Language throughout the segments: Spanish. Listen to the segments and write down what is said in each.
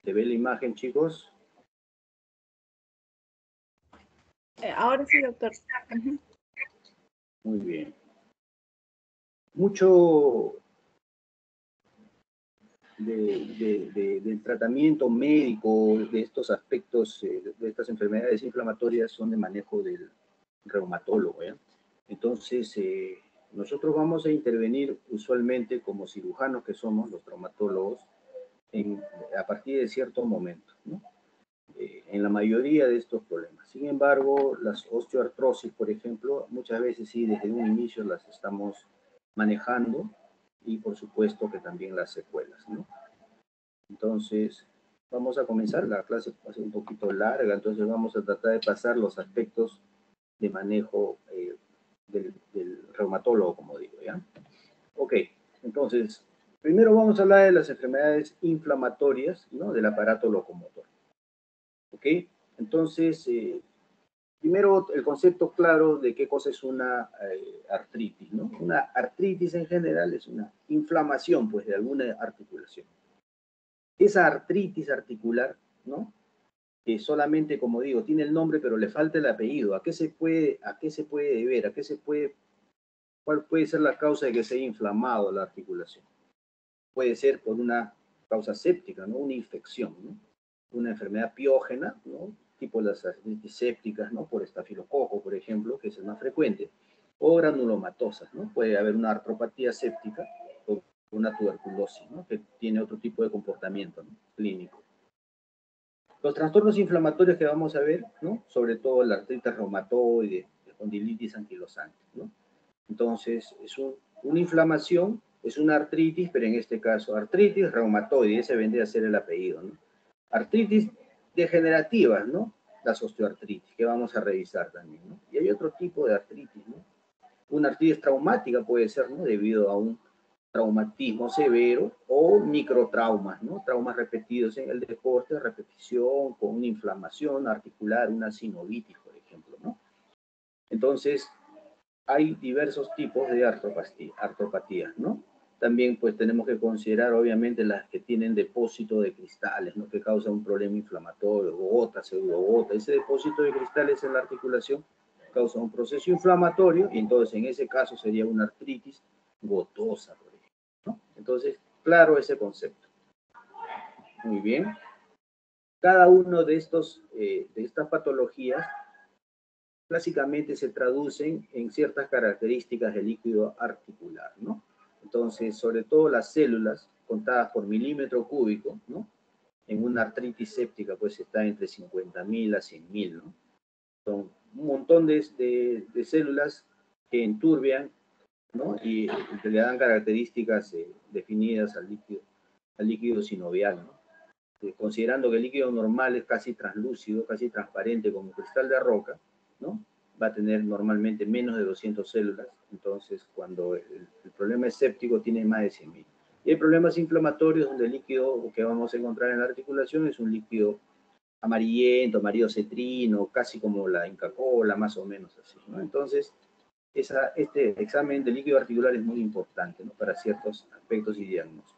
¿Se ve la imagen, chicos? Ahora sí, doctor. Muy bien. Mucho del tratamiento médico de estos aspectos, de estas enfermedades inflamatorias, son de manejo del reumatólogo, ¿eh? Entonces, nosotros vamos a intervenir usualmente como cirujanos que somos, los traumatólogos, a partir de cierto momento, ¿no? En la mayoría de estos problemas. Sin embargo, las osteoartrosis, por ejemplo, muchas veces sí, desde un inicio las estamos manejando, y por supuesto que también las secuelas, ¿no? Entonces, vamos a comenzar. La clase va a ser un poquito larga, entonces vamos a tratar de pasar los aspectos de manejo del reumatólogo, como digo, ¿ya? Ok, entonces, primero vamos a hablar de las enfermedades inflamatorias, ¿no? Del aparato locomotor. ¿Ok? Entonces, primero el concepto claro de qué cosa es una artritis, ¿no? Una artritis en general es una inflamación, pues, de alguna articulación. Esa artritis articular, ¿no? Que solamente, como digo, tiene el nombre, pero le falta el apellido. ¿A qué se puede deber? ¿Cuál puede ser la causa de que se haya inflamado la articulación? Puede ser por una causa séptica, ¿no? Una infección, ¿no? Una enfermedad piógena, ¿no? Tipo las artritis sépticas, ¿no? Por estafilococo, por ejemplo, que es el más frecuente, o granulomatosas, ¿no? Puede haber una artropatía séptica o una tuberculosis, ¿no? Que tiene otro tipo de comportamiento, ¿no? Clínico. Los trastornos inflamatorios que vamos a ver, ¿no? Sobre todo la artritis reumatoide, espondilitis anquilosante, ¿no? Entonces, es una inflamación, es una artritis, pero en este caso artritis reumatoide, ese vendría a ser el apellido, ¿no? Artritis degenerativas, ¿no? Las osteoartritis, que vamos a revisar también, ¿no? Y hay otro tipo de artritis, ¿no? Una artritis traumática puede ser, ¿no? Debido a un traumatismo severo o microtraumas, ¿no? Traumas repetidos en el deporte, repetición con una inflamación articular, una sinovitis, por ejemplo, ¿no? Entonces, hay diversos tipos de artropatías, ¿no? También, pues, tenemos que considerar, obviamente, las que tienen depósito de cristales, ¿no? Que causa un problema inflamatorio, gota, pseudogota. Ese depósito de cristales en la articulación causa un proceso inflamatorio, y entonces, en ese caso, sería una artritis gotosa, por ejemplo, ¿no? Entonces, claro ese concepto. Muy bien. Cada uno de estas patologías clásicamente se traducen en ciertas características del líquido articular, ¿no? Entonces, sobre todo las células contadas por milímetro cúbico, ¿no? En una artritis séptica, pues está entre 50.000 a 100.000, ¿no? Son un montón de células que enturbian, ¿no? Y que le dan características definidas al líquido sinovial, ¿no? Considerando que el líquido normal es casi translúcido, casi transparente como cristal de roca, ¿no? Va a tener normalmente menos de 200 células. Entonces, cuando el problema es séptico, tiene más de 100.000. Y hay problemas inflamatorios donde el líquido que vamos a encontrar en la articulación es un líquido amarillento, amarillo cetrino, casi como la Inca Kola, más o menos así, ¿no? Entonces, este examen de líquido articular es muy importante, ¿no? Para ciertos aspectos y diagnósticos.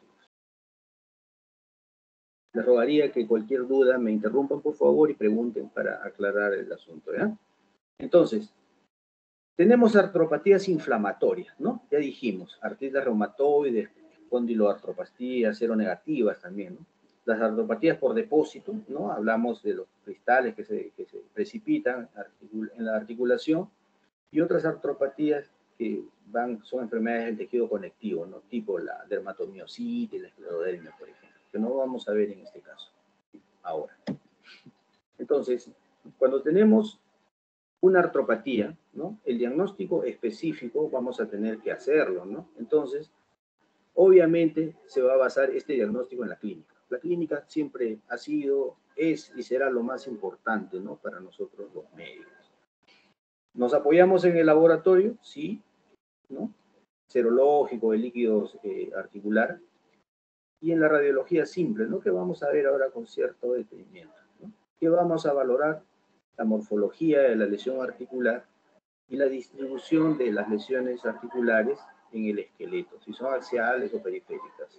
Les rogaría que cualquier duda me interrumpan, por favor, y pregunten para aclarar el asunto, ¿ya? Entonces, tenemos artropatías inflamatorias, ¿no? Ya dijimos, artritis reumatoide, espondiloartropatías, seronegativas también, ¿no? Las artropatías por depósito, ¿no? Hablamos de los cristales que se precipitan en la articulación, y otras artropatías que son enfermedades del tejido conectivo, ¿no? Tipo la dermatomiositis, la esclerodermia, por ejemplo, que no vamos a ver en este caso ahora. Entonces, cuando tenemos una artropatía, ¿no? El diagnóstico específico vamos a tener que hacerlo, ¿no? Entonces, obviamente se va a basar este diagnóstico en la clínica. La clínica siempre ha sido, es y será lo más importante, ¿no? Para nosotros los médicos. ¿Nos apoyamos en el laboratorio? Sí, ¿no? Serológico, de líquidos articular, y en la radiología simple, ¿no? Que vamos a ver ahora con cierto detenimiento, ¿no? Que vamos a valorar la morfología de la lesión articular y la distribución de las lesiones articulares en el esqueleto, si son axiales o periféricas.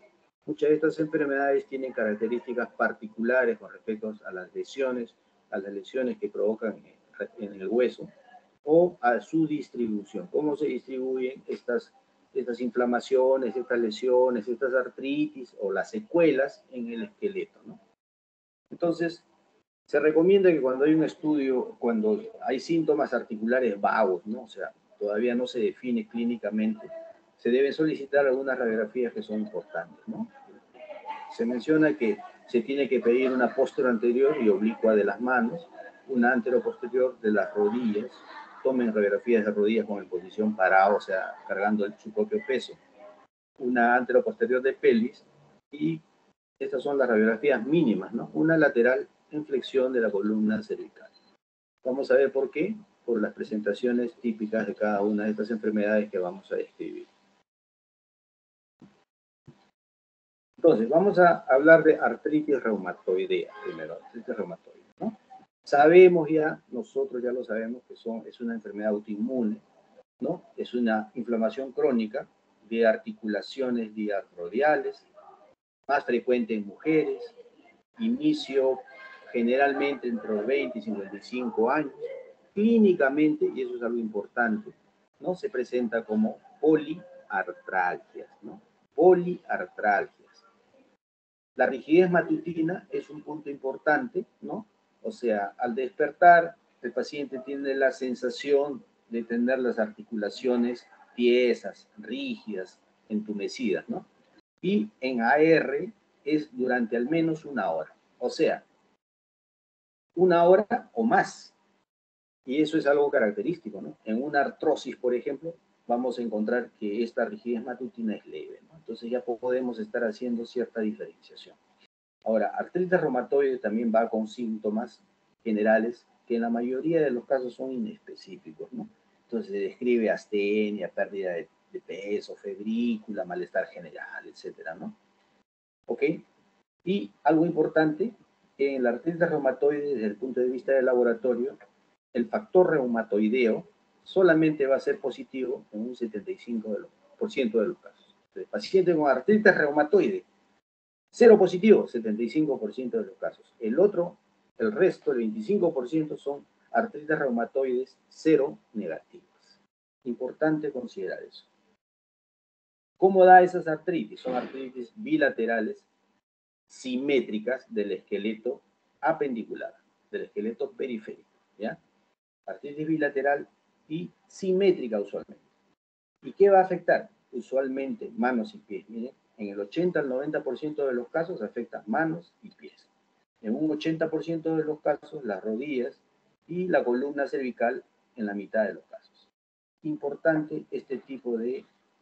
Muchas de estas enfermedades tienen características particulares con respecto a las lesiones que provocan en el hueso o a su distribución. ¿Cómo se distribuyen estas inflamaciones, estas lesiones, estas artritis o las secuelas en el esqueleto, ¿no? Entonces, se recomienda que cuando hay un estudio, cuando hay síntomas articulares vagos, ¿no? O sea, todavía no se define clínicamente, se deben solicitar algunas radiografías que son importantes, ¿no? Se menciona que se tiene que pedir una postura anterior y oblicua de las manos, una anteroposterior de las rodillas. Tomen radiografías de rodillas con en posición parada, o sea, cargando su propio peso. Una anteroposterior de pelvis y estas son las radiografías mínimas, ¿no? Una lateral en flexión de la columna cervical. Vamos a ver por qué, por las presentaciones típicas de cada una de estas enfermedades que vamos a describir. Entonces, vamos a hablar de artritis reumatoidea, primero, artritis reumatoide, ¿no? Sabemos ya, nosotros ya lo sabemos, que es una enfermedad autoinmune, ¿no? Es una inflamación crónica de articulaciones diarrodiales, más frecuente en mujeres, inicio generalmente entre los 20 y 55 años. Clínicamente, y eso es algo importante, ¿no? Se presenta como poliartralgias, ¿no? Poliartralgias. La rigidez matutina es un punto importante, ¿no? O sea, al despertar, el paciente tiene la sensación de tener las articulaciones tiesas, rígidas, entumecidas, ¿no? Y en AR es durante al menos una hora. O sea, una hora o más. Y eso es algo característico, ¿no? En una artrosis, por ejemplo, vamos a encontrar que esta rigidez matutina es leve, ¿no? Entonces ya podemos estar haciendo cierta diferenciación. Ahora, artritis reumatoide también va con síntomas generales que en la mayoría de los casos son inespecíficos, ¿no? Entonces se describe astenia, pérdida de peso, febrícula, malestar general, etcétera, ¿no? ¿Ok? Y algo importante, en la artritis reumatoide, desde el punto de vista del laboratorio, el factor reumatoideo solamente va a ser positivo en un 75% de los casos. El paciente con artritis reumatoide, cero positivo, 75% de los casos. El resto, el 25% son artritis reumatoides cero negativas. Importante considerar eso. ¿Cómo da esas artritis? Son artritis bilaterales, simétricas del esqueleto apendicular, del esqueleto periférico, ¿ya? Artritis bilateral y simétrica usualmente. ¿Y qué va a afectar? Usualmente manos y pies. Miren, en el 80 al 90% de los casos afecta manos y pies. En un 80% de los casos las rodillas y la columna cervical en la mitad de los casos. Importante este tipo de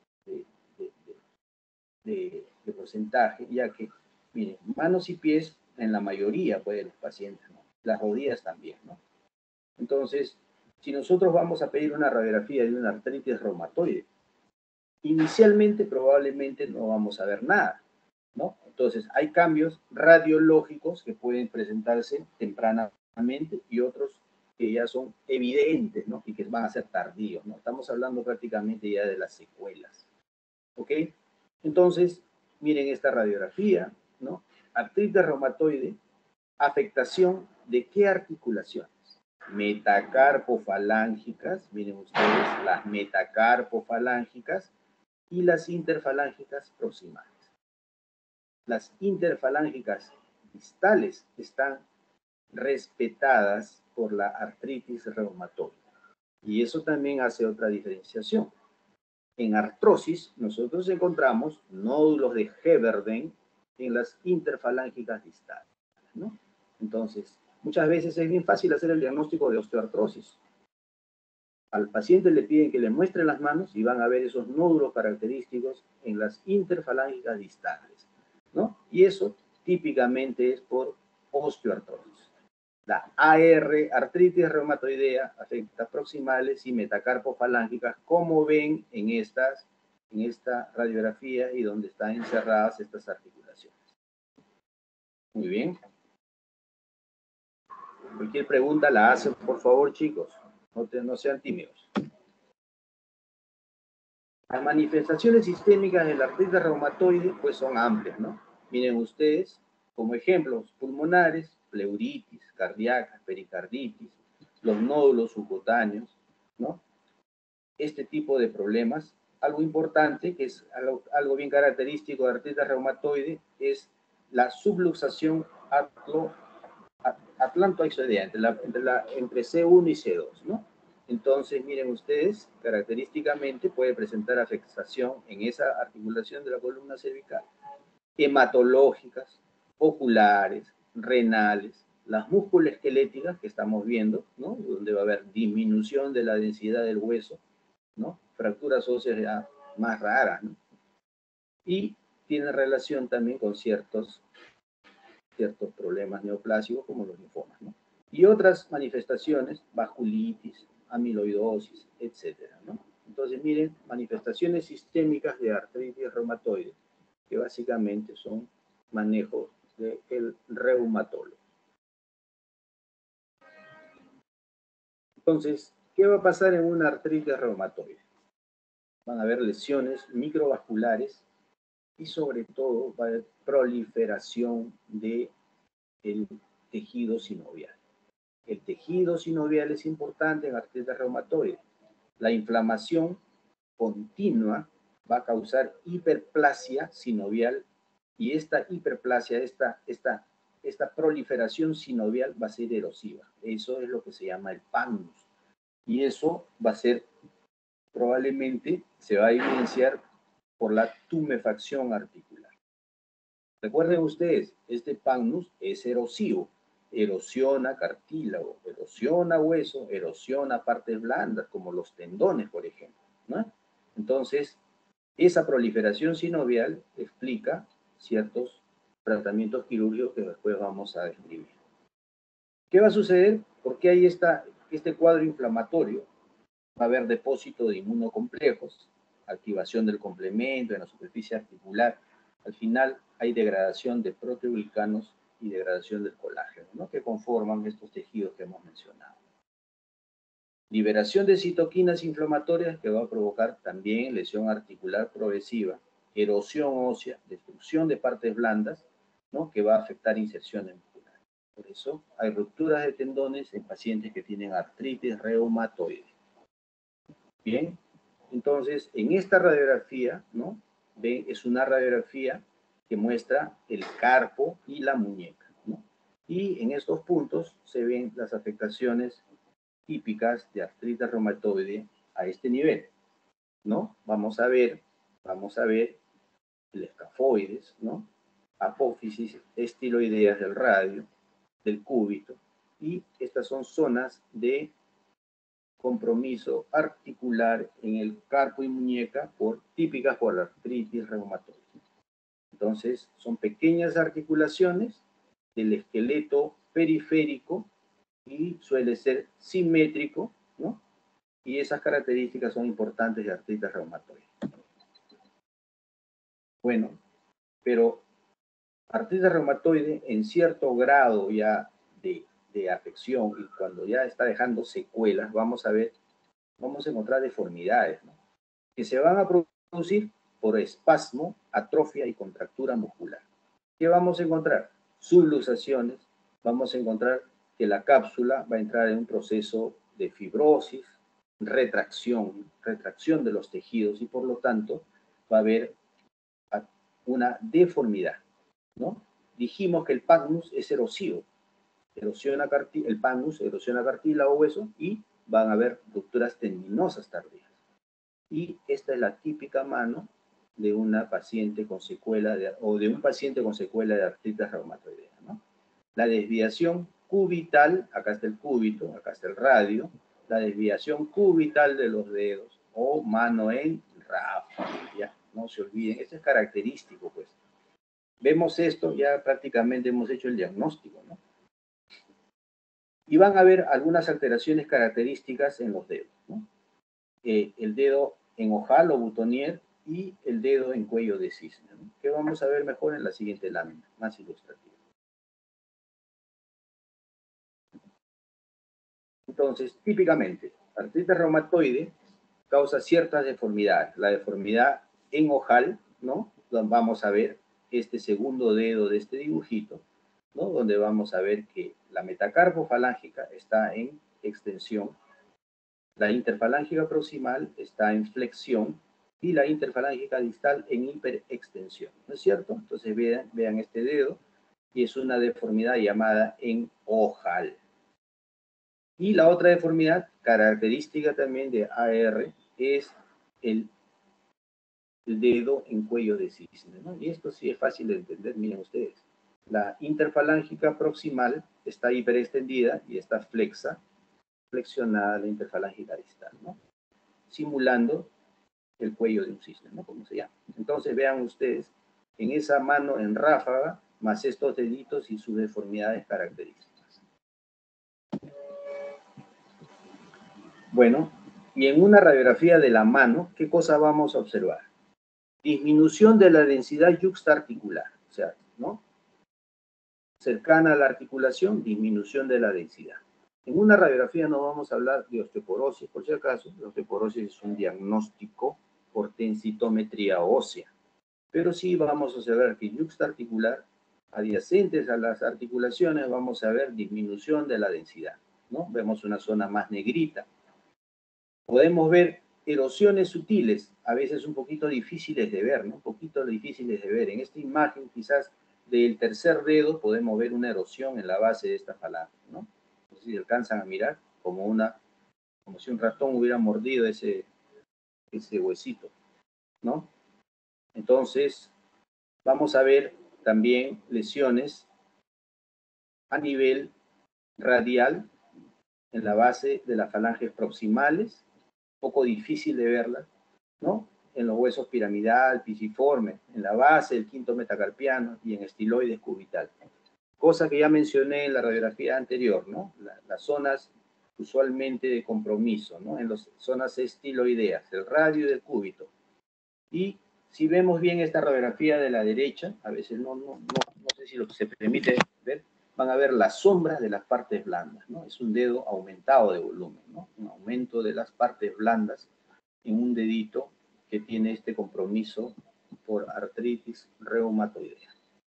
porcentaje, ya que, miren, manos y pies en la mayoría de los pacientes, ¿no? Las rodillas también, ¿no? Entonces, si nosotros vamos a pedir una radiografía de una artritis reumatoide, inicialmente probablemente no vamos a ver nada, ¿no? Entonces, hay cambios radiológicos que pueden presentarse tempranamente y otros que ya son evidentes, ¿no? Y que van a ser tardíos, ¿no? Estamos hablando prácticamente ya de las secuelas, ¿ok? Entonces, miren esta radiografía, ¿no? Artritis reumatoide, afectación de qué articulaciones? Metacarpofalángicas, miren ustedes, las metacarpofalángicas y las interfalángicas proximales. Las interfalángicas distales están respetadas por la artritis reumatoide. Y eso también hace otra diferenciación. En artrosis, nosotros encontramos nódulos de Heberden en las interfalángicas distales, ¿no? Entonces, muchas veces es bien fácil hacer el diagnóstico de osteoartrosis. Al paciente le piden que le muestren las manos y van a ver esos nódulos característicos en las interfalángicas distales, ¿no? Y eso típicamente es por osteoartrosis. La AR, artritis reumatoidea, afecta proximales y metacarpofalángicas, como ven en esta radiografía y donde están encerradas estas articulaciones. Muy bien. Cualquier pregunta la hacen, por favor, chicos. No sean tímidos. Las manifestaciones sistémicas de la artritis reumatoide pues son amplias, ¿no? Miren ustedes, como ejemplos pulmonares, pleuritis, cardíaca, pericarditis, los nódulos subcutáneos, ¿no? Este tipo de problemas. Algo importante, que es algo bien característico de artritis reumatoide, es la subluxación atlantoexoidea, entre C1 y C2, ¿no? Entonces, miren ustedes, característicamente puede presentar afectación en esa articulación de la columna cervical, hematológicas, oculares, renales, las musculoesqueléticas que estamos viendo, ¿no? Donde va a haber disminución de la densidad del hueso, ¿no? Fracturas óseas ya más raras, ¿no? Y tiene relación también con ciertos problemas neoplásicos como los linfomas, ¿no? Y otras manifestaciones, vasculitis, amiloidosis, etcétera, ¿no? Entonces, miren, manifestaciones sistémicas de artritis reumatoide, que básicamente son manejo del reumatólogo. Entonces, ¿qué va a pasar en una artritis reumatoide? Van a haber lesiones microvasculares y sobre todo va a haber proliferación del tejido sinovial. El tejido sinovial es importante en artritis reumatoide. La inflamación continua va a causar hiperplasia sinovial y esta hiperplasia, esta proliferación sinovial va a ser erosiva. Eso es lo que se llama el pannus. Y eso va a ser, probablemente, se va a evidenciar por la tumefacción articular. Recuerden ustedes, este pannus es erosivo. Erosiona cartílago, erosiona hueso, erosiona partes blandas, como los tendones, por ejemplo, ¿no? Entonces, esa proliferación sinovial explica ciertos tratamientos quirúrgicos que después vamos a describir. ¿Qué va a suceder? Porque hay este cuadro inflamatorio. Va a haber depósito de inmunocomplejos, activación del complemento en la superficie articular. Al final hay degradación de proteoglicanos y degradación del colágeno, ¿no? Que conforman estos tejidos que hemos mencionado. Liberación de citoquinas inflamatorias que va a provocar también lesión articular progresiva, erosión ósea, destrucción de partes blandas, ¿no? Que va a afectar inserciones musculares. Por eso hay rupturas de tendones en pacientes que tienen artritis reumatoide. Bien, entonces en esta radiografía, ¿no? Ven, es una radiografía que muestra el carpo y la muñeca, ¿no? Y en estos puntos se ven las afectaciones típicas de artritis reumatoide a este nivel, ¿no? Vamos a ver el escafoides, ¿no? Apófisis estiloideas del radio, del cúbito, y estas son zonas de compromiso articular en el carpo y muñeca típicas por la artritis reumatoide. Entonces, son pequeñas articulaciones del esqueleto periférico y suele ser simétrico, ¿no? Y esas características son importantes de artritis reumatoide. Bueno, pero artritis reumatoide en cierto grado ya de afección y cuando ya está dejando secuelas, vamos a encontrar deformidades, ¿no? Que se van a producir por espasmo, atrofia y contractura muscular. ¿Qué vamos a encontrar? Subluxaciones, vamos a encontrar que la cápsula va a entrar en un proceso de fibrosis, retracción de los tejidos y por lo tanto va a haber una deformidad, ¿no? Dijimos que el pannus es erosivo, el pannus erosiona cartílago o hueso y van a haber rupturas tendinosas tardías. Y esta es la típica mano de una paciente con secuela o de un paciente con secuela de artritis reumatoidea, ¿no? La desviación cubital, acá está el cúbito, acá está el radio, la desviación cubital de los dedos o mano en ráfaga, ya, no se olviden, esto es característico, pues. Vemos esto, ya prácticamente hemos hecho el diagnóstico, ¿no? Y van a haber algunas alteraciones características en los dedos, ¿no? El dedo en ojal o boutonniere y el dedo en cuello de cisne, ¿no? Que vamos a ver mejor en la siguiente lámina, más ilustrativa. Entonces, típicamente, artritis reumatoide causa ciertas deformidades. La deformidad en ojal, ¿no? Vamos a ver este segundo dedo de este dibujito, ¿no? Donde vamos a ver que la metacarpofalángica está en extensión, la interfalángica proximal está en flexión y la interfalángica distal en hiperextensión, ¿no es cierto? Entonces vean este dedo y es una deformidad llamada en ojal. Y la otra deformidad característica también de AR es el dedo en cuello de cisne, ¿no? Y esto sí es fácil de entender, miren ustedes. La interfalángica proximal está hiperextendida y está flexionada la interfalángica distal, ¿no? Simulando el cuello de un cisne, ¿no? Como se llama. Entonces vean ustedes en esa mano en ráfaga, más estos deditos y sus deformidades características. Bueno, y en una radiografía de la mano, ¿qué cosa vamos a observar? Disminución de la densidad yuxtaarticular, o sea, ¿no? Cercana a la articulación, disminución de la densidad. En una radiografía no vamos a hablar de osteoporosis, por si acaso. La osteoporosis es un diagnóstico por densitometría ósea. Pero sí vamos a observar que yuxtaarticular, adyacentes a las articulaciones, vamos a ver disminución de la densidad, ¿no? Vemos una zona más negrita. Podemos ver erosiones sutiles, a veces un poquito difíciles de ver, ¿no? Un poquito difíciles de ver. En esta imagen, quizás del tercer dedo, podemos ver una erosión en la base de esta falange, ¿no? No sé si alcanzan a mirar, como si un ratón hubiera mordido ese huesito, ¿no? Entonces, vamos a ver también lesiones a nivel radial en la base de las falanges proximales, poco difícil de verlas, ¿no? En los huesos piramidal, pisiforme, en la base del quinto metacarpiano y en estiloides cubital. Cosa que ya mencioné en la radiografía anterior, ¿no? Las zonas usualmente de compromiso, ¿no? En las zonas estiloideas, el radio del cúbito. Y si vemos bien esta radiografía de la derecha, a veces no sé si lo que se permite ver, van a ver las sombras de las partes blandas, ¿no? Es un dedo aumentado de volumen, ¿no? Un aumento de las partes blandas en un dedito que tiene este compromiso por artritis reumatoidea.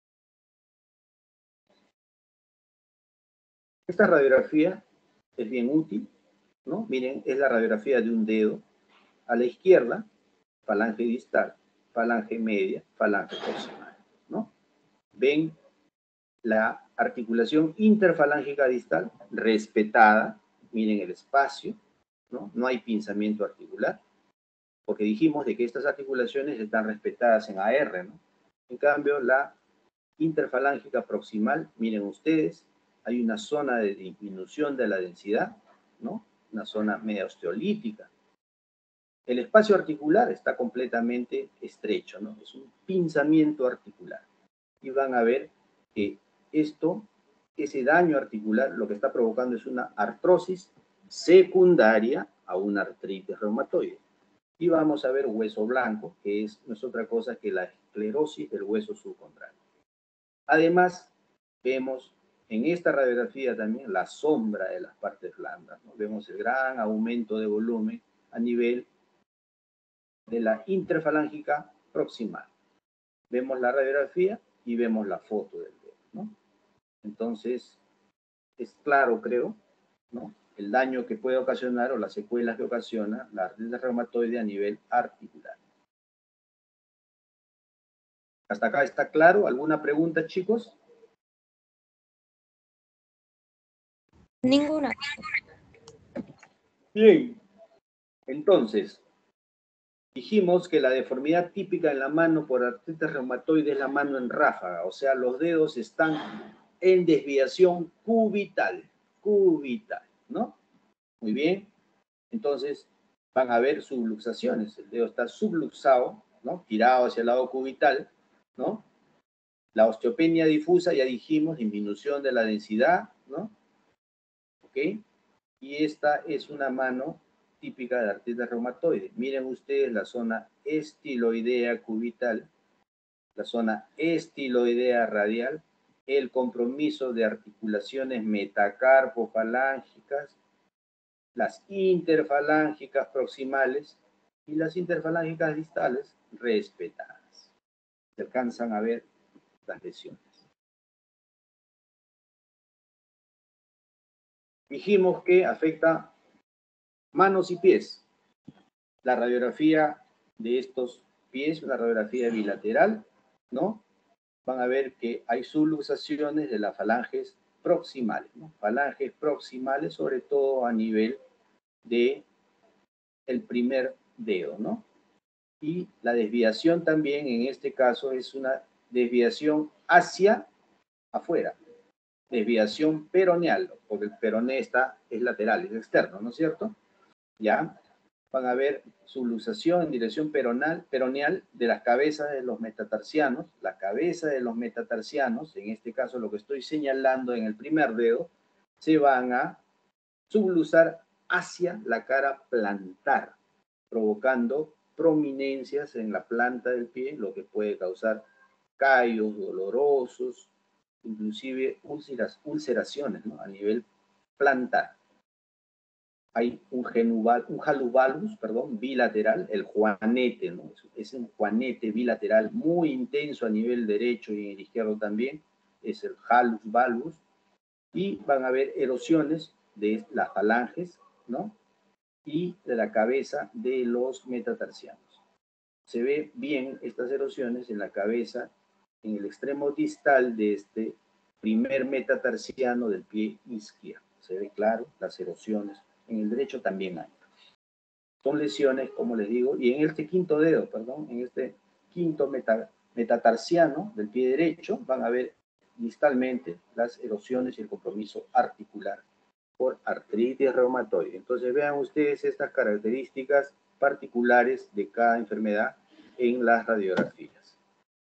Esta radiografía es bien útil, ¿no? Miren, es la radiografía de un dedo. A la izquierda, falange distal, falange media, falange proximal, ¿no? Ven la articulación interfalángica distal respetada, miren el espacio, ¿no? No hay pinzamiento articular, porque dijimos de que estas articulaciones están respetadas en AR, ¿no? En cambio, la interfalángica proximal, miren ustedes, hay una zona de disminución de la densidad, ¿no? Una zona media osteolítica. El espacio articular está completamente estrecho, ¿no? Es un pinzamiento articular. Y van a ver que ese daño articular, lo que está provocando es una artrosis secundaria a una artritis reumatoide. Y vamos a ver hueso blanco, que no es otra cosa que la esclerosis del hueso subcondral. Además, vemos en esta radiografía también la sombra de las partes blandas, ¿no? Vemos el gran aumento de volumen a nivel de la interfalángica proximal. Vemos la radiografía y vemos la foto del dedo, ¿no? Entonces, es claro, creo, ¿no? El daño que puede ocasionar o las secuelas que ocasiona la artritis reumatoide a nivel articular. ¿Hasta acá está claro? ¿Alguna pregunta, chicos? Ninguna. Bien. Entonces, dijimos que la deformidad típica en la mano por artritis reumatoide es la mano en ráfaga, o sea, los dedos están en desviación cubital, ¿no? Muy bien. Entonces, van a ver subluxaciones. El dedo está subluxado, ¿no? Girado hacia el lado cubital, ¿no? La osteopenia difusa, ya dijimos, disminución de la densidad, ¿no? ¿Ok? Y esta es una mano típica de artritis reumatoide. Miren ustedes la zona estiloidea cubital, la zona estiloidea radial, el compromiso de articulaciones metacarpofalángicas, las interfalángicas proximales y las interfalángicas distales respetadas. Se alcanzan a ver las lesiones. Dijimos que afecta manos y pies. La radiografía de estos pies, una radiografía bilateral, ¿no? Van a ver que hay subluxaciones de las falanges proximales, ¿no? Falanges proximales, sobre todo a nivel de el primer dedo, ¿no? Y la desviación también en este caso es una desviación hacia afuera, desviación peroneal, porque el peroné es lateral, es externo, ¿no es cierto? Ya van a ver subluxación en dirección peroneal de las cabezas de los metatarsianos. La cabeza de los metatarsianos, en este caso lo que estoy señalando en el primer dedo, se van a subluxar hacia la cara plantar, provocando prominencias en la planta del pie, lo que puede causar callos dolorosos, inclusive ulceraciones, ¿no? A nivel plantar. Hay un halovalgus, bilateral, el juanete, ¿no? Es un juanete bilateral muy intenso a nivel derecho y en el izquierdo también, es el halus valgus, y van a haber erosiones de las falanges, ¿no? Y de la cabeza de los metatarsianos. Se ve bien estas erosiones en la cabeza, en el extremo distal de este primer metatarsiano del pie izquierdo. Se ve claro las erosiones. En el derecho también hay. Son lesiones, como les digo, y en este quinto dedo, en este quinto metatarsiano del pie derecho, van a ver distalmente las erosiones y el compromiso articular por artritis reumatoide. Entonces vean ustedes estas características particulares de cada enfermedad en las radiografías.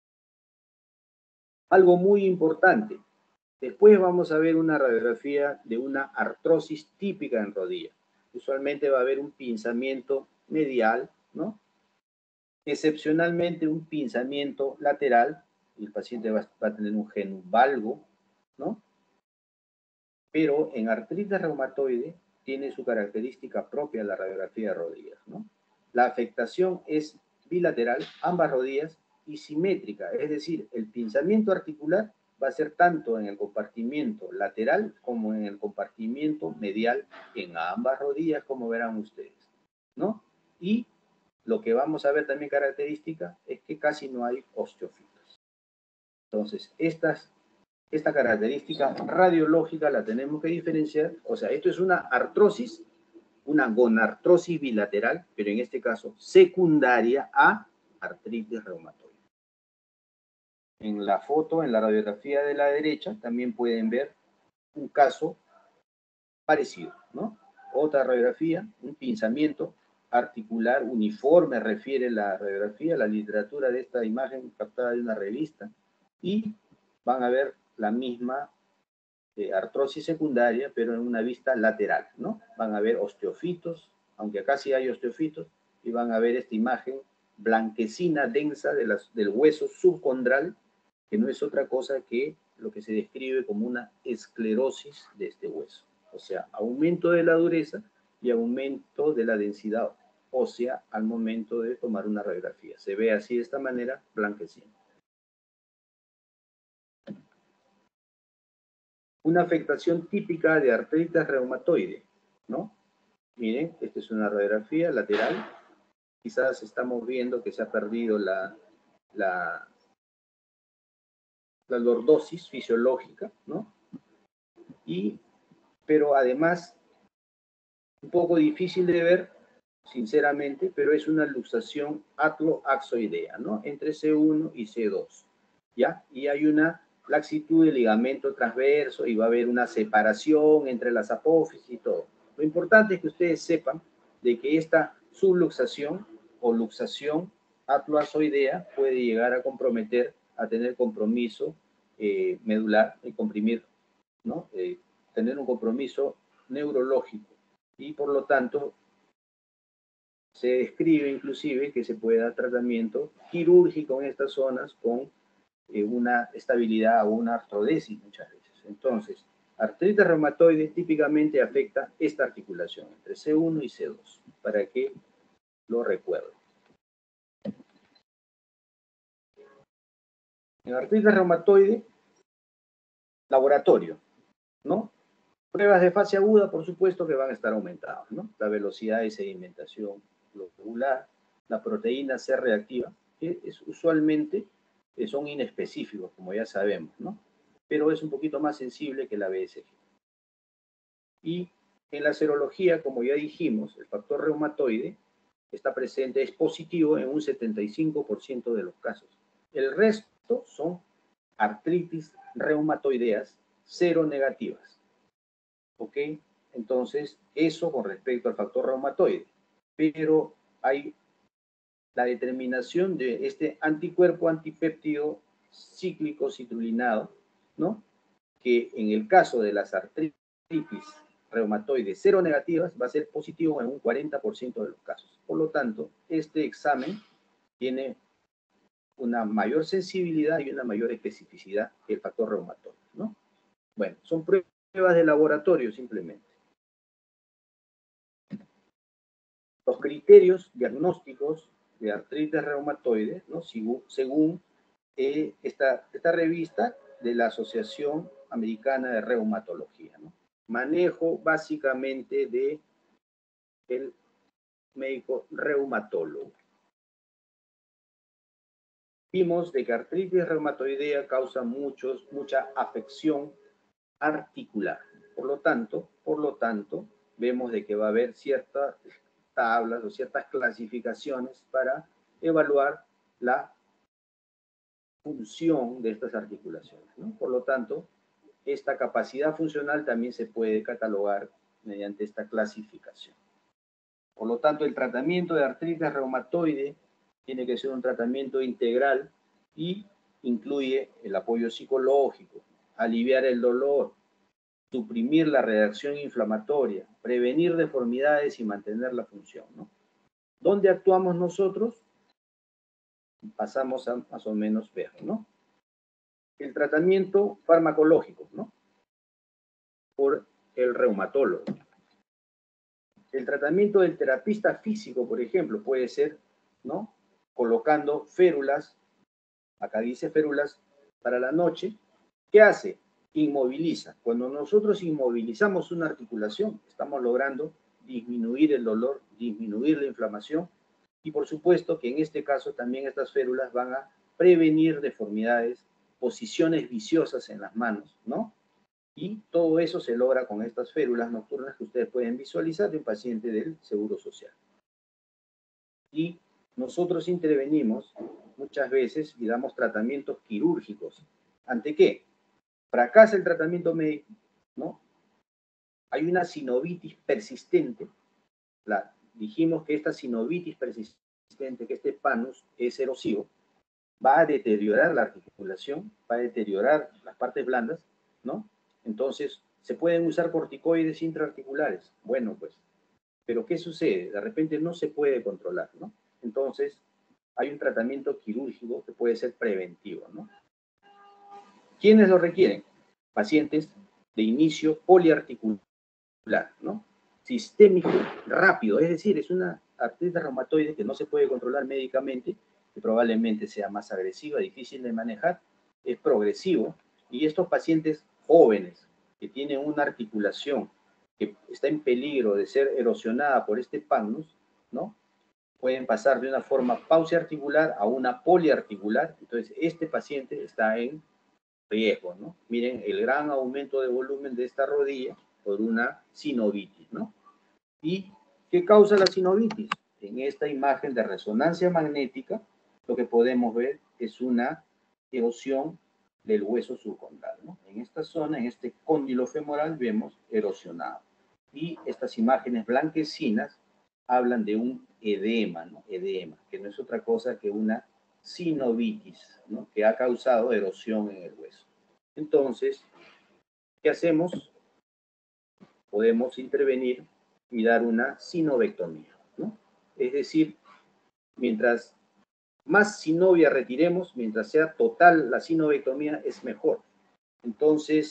Algo muy importante, después vamos a ver una radiografía de una artrosis típica en rodilla. Usualmente va a haber un pinzamiento medial, ¿no? Excepcionalmente un pinzamiento lateral, y el paciente va a tener un genuvalgo, ¿no? Pero en artritis reumatoide tiene su característica propia la radiografía de rodillas, ¿no? La afectación es bilateral, ambas rodillas, y simétrica, es decir, el pinzamiento articular va a ser tanto en el compartimiento lateral como en el compartimiento medial en ambas rodillas, como verán ustedes, ¿no? Y lo que vamos a ver también característica es que casi no hay osteofitos. Entonces, esta característica radiológica la tenemos que diferenciar, o sea, esto es una artrosis, una gonartrosis bilateral, pero en este caso secundaria a artritis reumatoide. En la foto, en la radiografía de la derecha, también pueden ver un caso parecido, ¿no? Otra radiografía, un pinzamiento articular uniforme, refiere la radiografía, la literatura de esta imagen captada de una revista, y van a ver la misma artrosis secundaria, pero en una vista lateral, ¿no? Van a ver osteofitos, aunque acá sí hay osteofitos, y van a ver esta imagen blanquecina, densa del hueso subcondral, que no es otra cosa que lo que se describe como una esclerosis de este hueso. O sea, aumento de la dureza y aumento de la densidad ósea al momento de tomar una radiografía. Se ve así de esta manera, blanquecina. Una afectación típica de artritis reumatoide, ¿no? Miren, esta es una radiografía lateral. Quizás estamos viendo que se ha perdido la lordosis fisiológica, ¿no? Pero además, un poco difícil de ver, sinceramente, pero es una luxación atloaxoidea, ¿no? Entre C1 y C2, ¿ya? Y hay una laxitud del ligamento transverso y va a haber una separación entre las apófisis y todo. Lo importante es que ustedes sepan de que esta subluxación o luxación atloaxoidea puede llegar a comprometer, a tener compromiso medular, comprimir, ¿no? Tener un compromiso neurológico y por lo tanto se describe inclusive que se puede dar tratamiento quirúrgico en estas zonas con una estabilidad o una artrodesis muchas veces. Entonces, Artritis reumatoide típicamente afecta esta articulación, entre C1 y C2, para que lo recuerden. En artritis reumatoide, laboratorio, ¿no? Pruebas de fase aguda, por supuesto, que van a estar aumentadas, ¿no? La velocidad de sedimentación globular, la proteína C reactiva, que usualmente son inespecíficos, como ya sabemos, ¿no? Pero es un poquito más sensible que la BSG. Y en la serología, como ya dijimos, el factor reumatoide está presente, es positivo en un 75% de los casos. El resto son artritis reumatoideas seronegativas. ¿Ok? Entonces, eso con respecto al factor reumatoide. Pero hay la determinación de este anticuerpo antipéptido cíclico citrulinado, ¿no? Que en el caso de las artritis reumatoides seronegativas va a ser positivo en un 40% de los casos. Por lo tanto, este examen tiene una mayor sensibilidad y una mayor especificidad que el factor reumatoide, ¿no? Bueno, son pruebas de laboratorio simplemente. Los criterios diagnósticos de artritis reumatoide, ¿no? Según esta revista de la Asociación Americana de Reumatología, ¿no? Manejo básicamente de el médico reumatólogo. Vimos de que artritis reumatoidea causa mucha afección articular. Por lo tanto, vemos de que va a haber ciertas tablas o ciertas clasificaciones para evaluar la función de estas articulaciones, ¿no? Por lo tanto, esta capacidad funcional también se puede catalogar mediante esta clasificación. Por lo tanto, el tratamiento de artritis reumatoide tiene que ser un tratamiento integral y incluye el apoyo psicológico, aliviar el dolor, suprimir la reacción inflamatoria, prevenir deformidades y mantener la función, ¿no? ¿Dónde actuamos nosotros? Pasamos a más o menos ver, ¿no? El tratamiento farmacológico, ¿no? Por el reumatólogo. El tratamiento del terapista físico, por ejemplo, puede ser, ¿no? Colocando férulas, acá dice férulas para la noche. ¿Qué hace? Inmoviliza. Cuando nosotros inmovilizamos una articulación, estamos logrando disminuir el dolor, disminuir la inflamación y por supuesto que en este caso también estas férulas van a prevenir deformidades, posiciones viciosas en las manos, ¿no? Y todo eso se logra con estas férulas nocturnas que ustedes pueden visualizar de un paciente del Seguro Social. Y nosotros intervenimos muchas veces y damos tratamientos quirúrgicos. ¿Ante qué? Fracasa el tratamiento médico, ¿no? Hay una sinovitis persistente. Dijimos que esta sinovitis persistente, que este panus es erosivo, va a deteriorar la articulación, va a deteriorar las partes blandas, ¿no? Entonces, ¿se pueden usar corticoides intraarticulares? Bueno, pues, pero ¿qué sucede? De repente no se puede controlar, ¿no? Entonces, hay un tratamiento quirúrgico que puede ser preventivo, ¿no? ¿Quiénes lo requieren? Pacientes de inicio poliarticular, ¿no? Sistémico rápido, es decir, es una artritis reumatoide que no se puede controlar médicamente, que probablemente sea más agresiva, difícil de manejar, es progresivo, y estos pacientes jóvenes que tienen una articulación que está en peligro de ser erosionada por este panus, ¿no? Pueden pasar de una forma pausiarticular a una poliarticular, entonces este paciente está en riesgo, ¿no? Miren el gran aumento de volumen de esta rodilla por una sinovitis, ¿no? ¿Y qué causa la sinovitis? En esta imagen de resonancia magnética, lo que podemos ver es una erosión del hueso subcondral, ¿no? En esta zona, en este cóndilo femoral, vemos erosionado. Y estas imágenes blanquecinas hablan de un edema, ¿no? Edema, que no es otra cosa que una sinovitis, ¿no? Que ha causado erosión en el hueso. Entonces, ¿qué hacemos? Podemos intervenir y dar una sinovectomía, ¿no? Es decir, mientras más sinovia retiremos, mientras sea total la sinovectomía, es mejor. Entonces,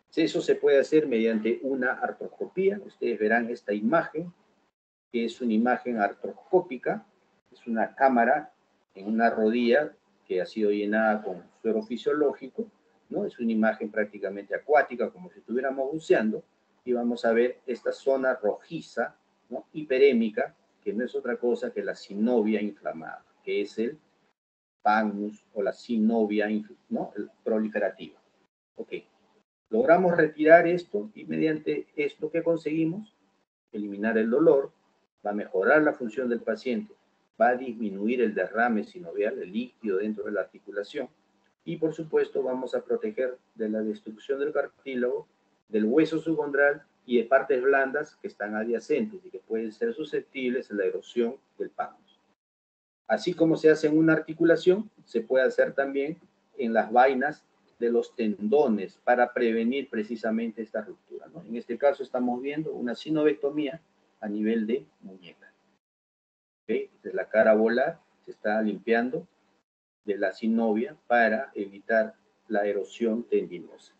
Eso se puede hacer mediante una artroscopía. Ustedes verán esta imagen, que es una imagen artroscópica, es una cámara en una rodilla que ha sido llenada con suero fisiológico, ¿no? Es una imagen prácticamente acuática, como si estuviéramos buceando, y vamos a ver esta zona rojiza, ¿no? Hiperémica, que no es otra cosa que la sinovia inflamada, que es el pagnus o la sinovia, ¿no? Proliferativa. Ok. Logramos retirar esto y mediante esto que conseguimos, eliminar el dolor, va a mejorar la función del paciente, va a disminuir el derrame sinovial, el líquido dentro de la articulación, y por supuesto vamos a proteger de la destrucción del cartílago, del hueso subcondral y de partes blandas que están adyacentes y que pueden ser susceptibles a la erosión del pagnus. Así como se hace en una articulación, se puede hacer también en las vainas de los tendones para prevenir precisamente esta ruptura, ¿no? En este caso estamos viendo una sinovectomía a nivel de muñeca. ¿Okay? Desde la cara volar se está limpiando de la sinovia para evitar la erosión tendinosa.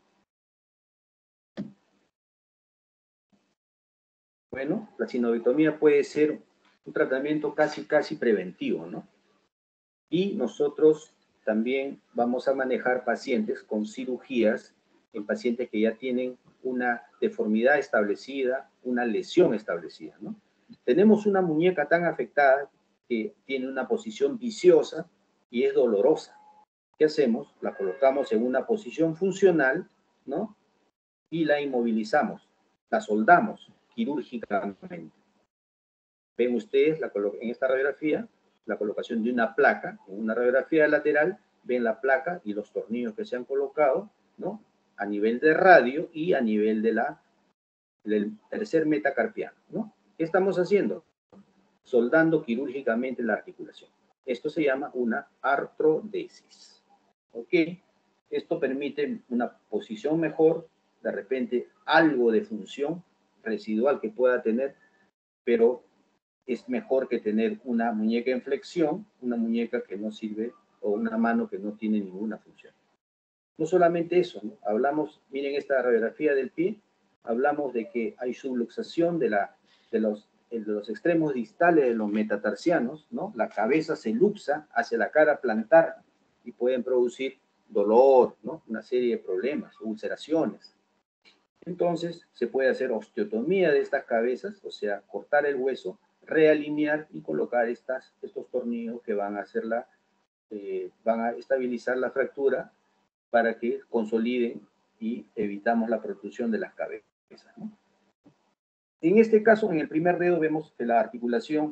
Bueno, la sinovectomía puede ser un tratamiento casi preventivo, ¿no? Y nosotros también vamos a manejar pacientes con cirugías en pacientes que ya tienen una deformidad establecida, una lesión establecida, ¿no? Tenemos una muñeca tan afectada que tiene una posición viciosa y es dolorosa. ¿Qué hacemos? La colocamos en una posición funcional, ¿no? Y la inmovilizamos, la soldamos quirúrgicamente. Ven ustedes en esta radiografía la colocación de una placa, en una radiografía lateral, ven la placa y los tornillos que se han colocado, ¿no? A nivel de radio y a nivel del tercer metacarpiano, ¿no? ¿Qué estamos haciendo? Soldando quirúrgicamente la articulación. Esto se llama una artrodesis. ¿Ok? Esto permite una posición mejor, de repente algo de función residual que pueda tener, pero es mejor que tener una muñeca en flexión, una muñeca que no sirve o una mano que no tiene ninguna función. No solamente eso, ¿no? Hablamos, miren esta radiografía del pie, hablamos de que hay subluxación de los extremos distales de los metatarsianos, ¿no? La cabeza se luxa hacia la cara plantar y pueden producir dolor, ¿no? Una serie de problemas, ulceraciones. Entonces, se puede hacer osteotomía de estas cabezas, o sea, cortar el hueso, realinear y colocar estos tornillos que van a van a estabilizar la fractura para que consoliden y evitamos la protrusión de las cabezas, ¿no? En este caso, en el primer dedo vemos que la articulación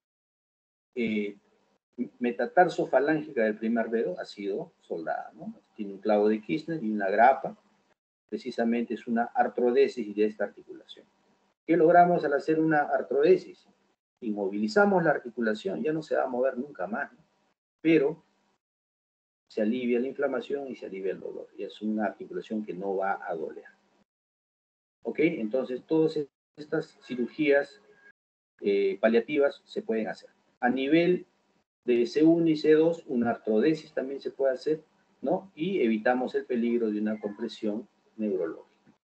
metatarsofalángica del primer dedo ha sido soldada, ¿no? Tiene un clavo de Kirchner y una grapa. Precisamente es una artrodesis de esta articulación. ¿Qué logramos al hacer una artrodesis? Inmovilizamos la articulación, ya no se va a mover nunca más, ¿no? Pero se alivia la inflamación y se alivia el dolor. Y es una articulación que no va a doler. ¿Ok? Entonces, todas estas cirugías paliativas se pueden hacer. A nivel de C1 y C2, una artrodesis también se puede hacer, ¿no? Y evitamos el peligro de una compresión neurológica.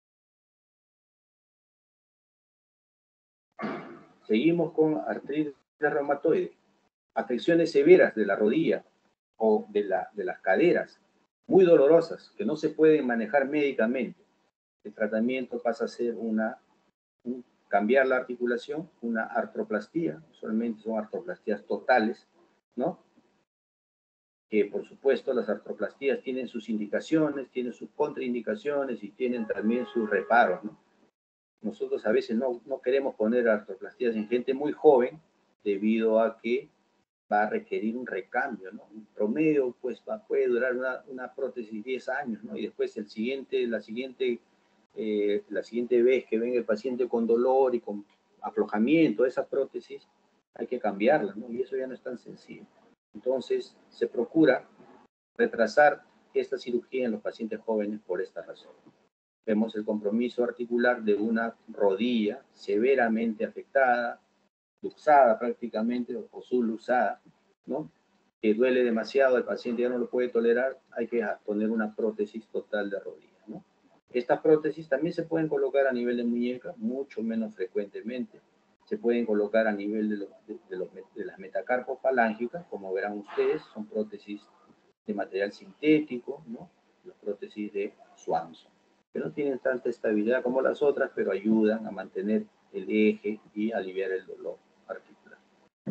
Seguimos con artritis reumatoide, afecciones severas de la rodilla o de las caderas, muy dolorosas, que no se pueden manejar médicamente. El tratamiento pasa a ser cambiar la articulación, una artroplastía, usualmente son artroplastías totales, ¿no? Que por supuesto las artroplastías tienen sus indicaciones, tienen sus contraindicaciones y tienen también sus reparos, ¿no? Nosotros a veces no queremos poner artroplastías en gente muy joven debido a que va a requerir un recambio, ¿no? Un promedio, pues, puede durar una prótesis 10 años, ¿no? Y después la siguiente vez que venga el paciente con dolor y con aflojamiento de esa prótesis, hay que cambiarla, ¿no? Y eso ya no es tan sencillo. Entonces, se procura retrasar esta cirugía en los pacientes jóvenes por esta razón. Vemos el compromiso articular de una rodilla severamente afectada, luxada prácticamente o subluxada, ¿no? Que duele demasiado, el paciente ya no lo puede tolerar, hay que poner una prótesis total de rodilla, ¿no? Estas prótesis también se pueden colocar a nivel de muñeca, mucho menos frecuentemente. Se pueden colocar a nivel de las metacarpos falángicas, como verán ustedes, son prótesis de material sintético, ¿no? Las prótesis de Swanson, que no tienen tanta estabilidad como las otras, pero ayudan a mantener el eje y aliviar el dolor articular.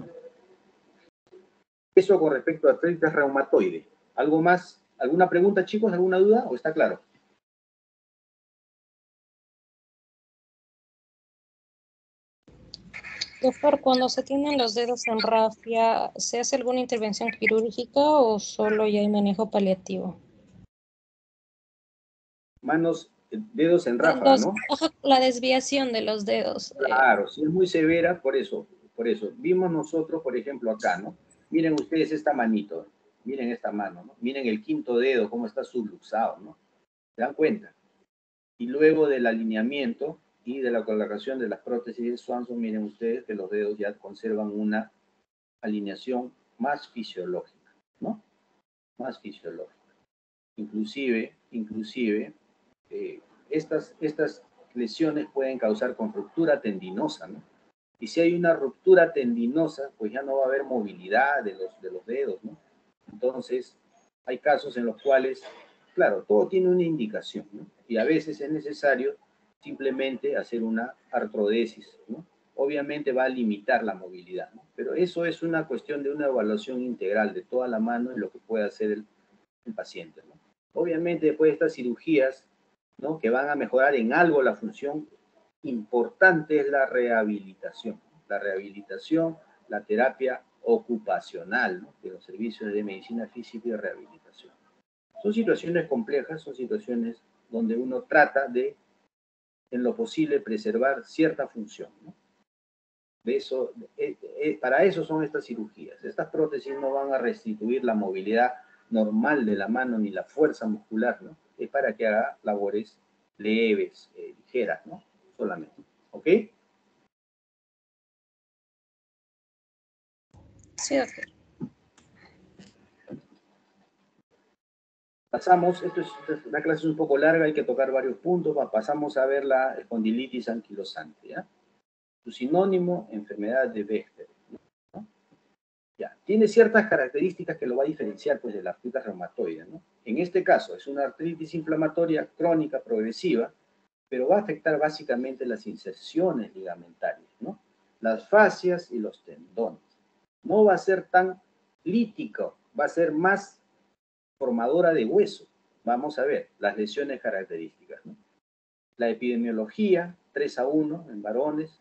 Eso con respecto a artritis reumatoide. ¿Algo más? ¿Alguna pregunta, chicos? ¿Alguna duda? ¿O está claro? Doctor, cuando se tienen los dedos en rafia, ¿se hace alguna intervención quirúrgica o solo ya hay manejo paliativo? Dedos en ráfaga, ¿no? La desviación de los dedos. Claro, si es muy severa, por eso. Vimos nosotros, por ejemplo, acá, ¿no? Miren ustedes esta manito, miren esta mano, ¿no? Miren el quinto dedo, cómo está subluxado, ¿no? ¿Se dan cuenta? Y luego del alineamiento y de la colocación de las prótesis de Swanson, miren ustedes que los dedos ya conservan una alineación más fisiológica, ¿no? Más fisiológica. Inclusive, estas lesiones pueden causar con ruptura tendinosa, ¿no? Y si hay una ruptura tendinosa, pues ya no va a haber movilidad de los dedos, ¿no? Entonces, hay casos en los cuales, claro, todo tiene una indicación, ¿no? Y a veces es necesario simplemente hacer una artrodesis, ¿no? Obviamente va a limitar la movilidad, ¿no? Pero eso es una cuestión de una evaluación integral de toda la mano y lo que puede hacer el paciente, ¿no? Obviamente después de estas cirugías, ¿no?, que van a mejorar en algo la función, importante es la rehabilitación. La rehabilitación, la terapia ocupacional, ¿no?, de los servicios de medicina física y rehabilitación. Son situaciones complejas, son situaciones donde uno trata de, en lo posible, preservar cierta función, ¿no? De eso, para eso son estas cirugías. Estas prótesis no van a restituir la movilidad normal de la mano ni la fuerza muscular, ¿no? Es para que haga labores leves, ligeras, ¿no? Solamente. ¿Ok? Sí, doctor. Pasamos, la clase es un poco larga, hay que tocar varios puntos, pasamos a ver la espondilitis anquilosante, ¿ya? Su sinónimo, enfermedad de Bechdel, ¿no? Ya, tiene ciertas características que lo va a diferenciar, pues, de la artritis reumatoide, ¿no? En este caso, es una artritis inflamatoria crónica progresiva, pero va a afectar básicamente las inserciones ligamentarias, ¿no? Las fascias y los tendones. No va a ser tan lítico, va a ser más formadora de hueso. Vamos a ver las lesiones características, ¿no? La epidemiología, 3:1 en varones,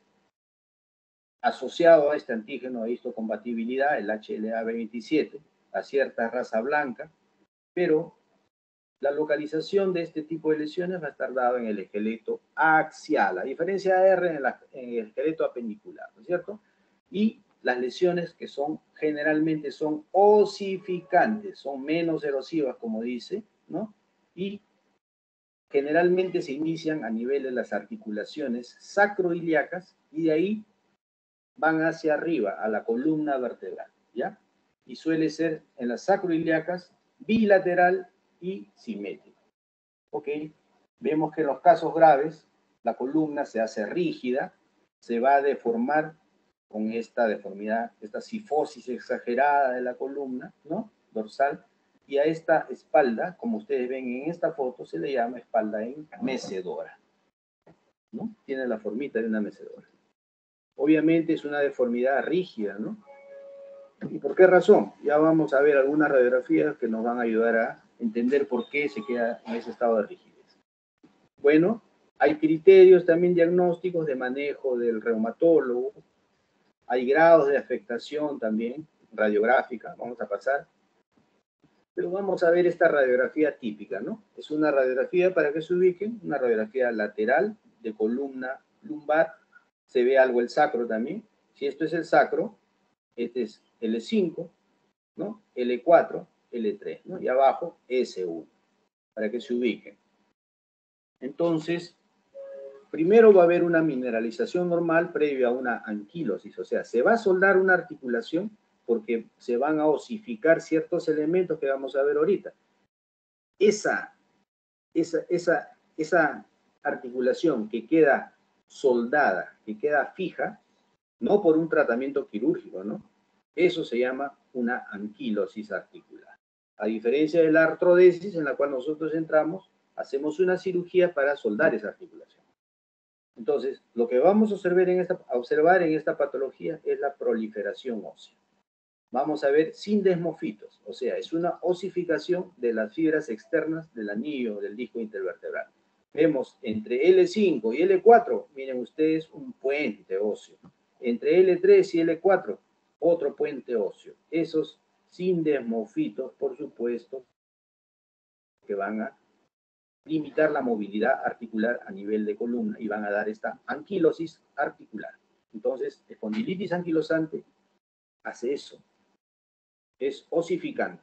asociado a este antígeno de histocompatibilidad, el HLA-B27, a cierta raza blanca, pero la localización de este tipo de lesiones va a estar dada en el esqueleto axial, a diferencia de R en el esqueleto apendicular, ¿no es cierto? Y las lesiones que generalmente son osificantes, son menos erosivas, como dice, ¿no? Y generalmente se inician a nivel de las articulaciones sacroiliacas y de ahí van hacia arriba, a la columna vertebral, ¿ya? Y suele ser en las sacroiliacas bilateral y simétrico. ¿Ok? Vemos que en los casos graves, la columna se hace rígida, se va a deformar con esta deformidad, esta cifosis exagerada de la columna, ¿no?, dorsal, y a esta espalda, como ustedes ven en esta foto, se le llama espalda en mecedora, ¿no? Tiene la formita de una mecedora. Obviamente es una deformidad rígida, ¿no? ¿Y por qué razón? Ya vamos a ver algunas radiografías que nos van a ayudar a entender por qué se queda en ese estado de rigidez. Bueno, hay criterios también diagnósticos de manejo del reumatólogo, hay grados de afectación también, radiográfica, vamos a pasar. Pero vamos a ver esta radiografía típica, ¿no? Es una radiografía, para que se ubiquen, una radiografía lateral de columna lumbar, se ve algo el sacro también. Si esto es el sacro, este es L5, ¿no? L4, L3, ¿no? Y abajo S1, para que se ubiquen. Entonces, primero va a haber una mineralización normal previa a una anquilosis, o sea, se va a soldar una articulación porque se van a osificar ciertos elementos que vamos a ver ahorita. Esa esa articulación que queda soldada, que queda fija, no por un tratamiento quirúrgico, ¿no? Eso se llama una anquilosis articular. A diferencia de la artrodesis, en la cual nosotros entramos, hacemos una cirugía para soldar esa articulación. Entonces, lo que vamos a observar en esta patología es la proliferación ósea. Vamos a ver sin desmofitos, o sea, es una osificación de las fibras externas del anillo del disco intervertebral. Vemos entre L5 y L4, miren ustedes, un puente óseo. Entre L3 y L4, otro puente óseo. Esos sin desmofitos, por supuesto, que van a limitar la movilidad articular a nivel de columna y van a dar esta anquilosis articular. Entonces, espondilitis anquilosante hace eso. Es osificante.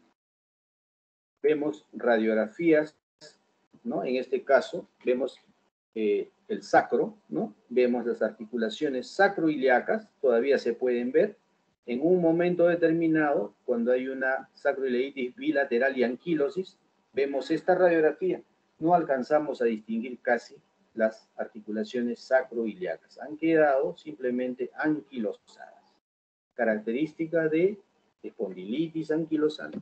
Vemos radiografías, ¿no? En este caso, vemos el sacro, ¿no? Vemos las articulaciones sacroiliacas, todavía se pueden ver. En un momento determinado, cuando hay una sacroileitis bilateral y anquilosis, vemos esta radiografía. No alcanzamos a distinguir casi las articulaciones sacroiliacas. Han quedado simplemente anquilosadas. Característica de espondilitis anquilosante.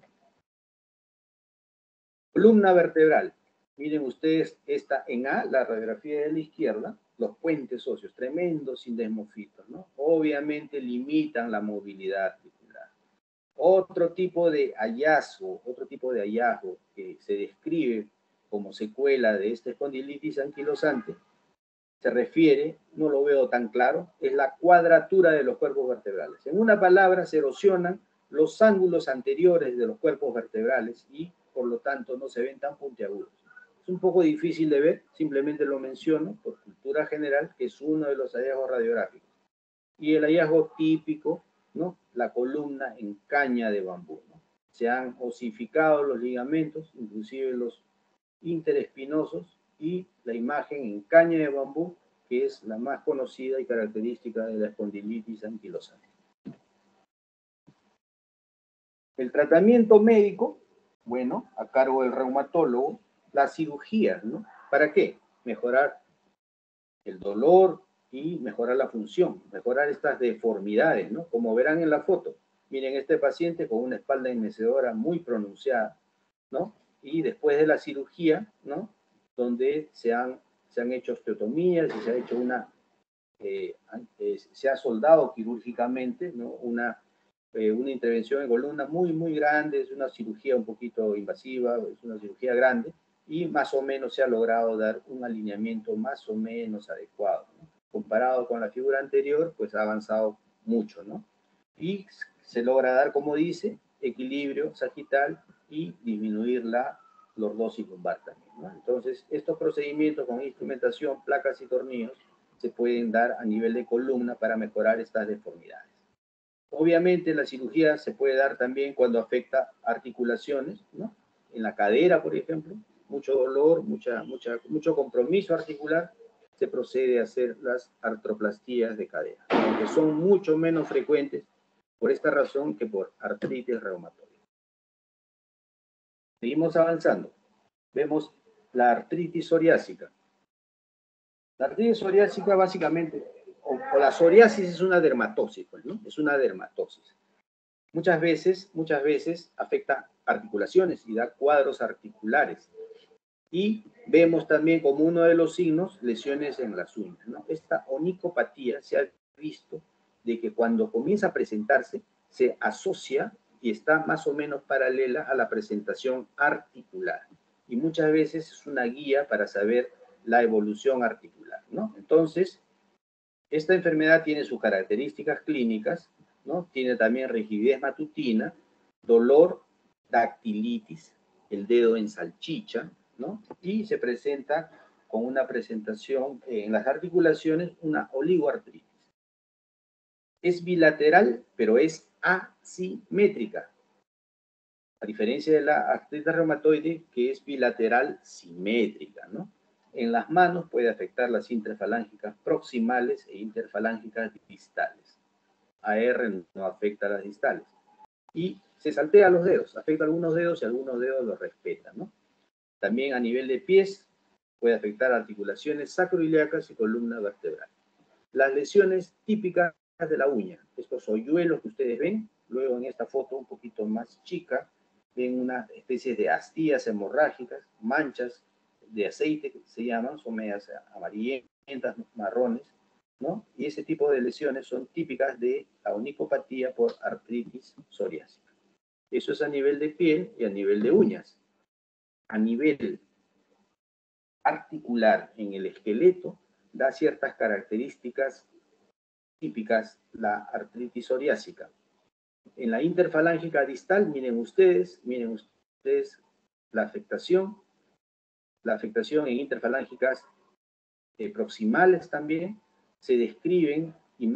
Columna vertebral. Miren ustedes, esta en A, la radiografía de la izquierda, los puentes óseos, tremendos sin desmofitos, ¿no? Obviamente limitan la movilidad articular. Otro tipo de hallazgo que se describe como secuela de esta espondilitis anquilosante, se refiere, no lo veo tan claro, es la cuadratura de los cuerpos vertebrales. En una palabra, se erosionan los ángulos anteriores de los cuerpos vertebrales y, por lo tanto, no se ven tan puntiagudos. Es un poco difícil de ver, simplemente lo menciono por cultura general, que es uno de los hallazgos radiográficos. Y el hallazgo típico, ¿no? La columna en caña de bambú, ¿no? Se han osificado los ligamentos, inclusive los interespinosos, y la imagen en caña de bambú, que es la más conocida y característica de la espondilitis anquilosante. El tratamiento médico, bueno, a cargo del reumatólogo, la cirugía, ¿no? ¿Para qué? Mejorar el dolor y mejorar la función, mejorar estas deformidades, ¿no? Como verán en la foto. Miren, este paciente con una espalda enmecedora muy pronunciada, ¿no? Y después de la cirugía, ¿no? Donde se han hecho osteotomías y se ha hecho se ha soldado quirúrgicamente, ¿no? Una intervención en columna muy grande, es una cirugía un poquito invasiva, es una cirugía grande, y más o menos se ha logrado dar un alineamiento más o menos adecuado, ¿no? Comparado con la figura anterior, pues ha avanzado mucho, ¿no? Y se logra dar, como dice, equilibrio sagital y disminuir la lordosis lumbar también, ¿no? Entonces, estos procedimientos con instrumentación, placas y tornillos se pueden dar a nivel de columna para mejorar estas deformidades. Obviamente la cirugía se puede dar también cuando afecta articulaciones, ¿no? En la cadera, por ejemplo, mucho dolor, mucho compromiso articular, se procede a hacer las artroplastías de cadera, aunque son mucho menos frecuentes por esta razón que por artritis reumatoide. Seguimos avanzando. Vemos la artritis psoriásica. La artritis psoriásica básicamente, o la psoriasis es una dermatosis, pues, ¿no? Es una dermatosis. Muchas veces afecta articulaciones y da cuadros articulares. Y vemos también como uno de los signos lesiones en las uñas, ¿no? Esta onicopatía se ha visto de que cuando comienza a presentarse se asocia y está más o menos paralela a la presentación articular. Y muchas veces es una guía para saber la evolución articular, ¿no? Entonces, esta enfermedad tiene sus características clínicas, ¿no? Tiene también rigidez matutina, dolor, dactilitis, el dedo en salchicha, ¿no? Y se presenta con una presentación en las articulaciones, una oligoartritis. Es bilateral, pero es asimétrica, a diferencia de la artritis reumatoide, que es bilateral simétrica, ¿no? En las manos puede afectar las interfalángicas proximales e interfalángicas distales. AR no afecta a las distales. Y se saltea los dedos, afecta a algunos dedos y algunos dedos los respeta, ¿no? También a nivel de pies Puede afectar articulaciones sacroiliacas y columna vertebral. Las lesiones típicas de la uña, estos hoyuelos que ustedes ven, luego en esta foto un poquito más chica, ven una especie de astillas hemorrágicas, manchas de aceite que se llaman, son medias amarillentas, marrones, ¿no? Y ese tipo de lesiones son típicas de la onicopatía por artritis psoriásica. Eso es a nivel de piel y a nivel de uñas. A nivel articular en el esqueleto, da ciertas características típicas la artritis psoriásica. En la interfalángica distal, miren ustedes la afectación en interfalángicas proximales también, se describen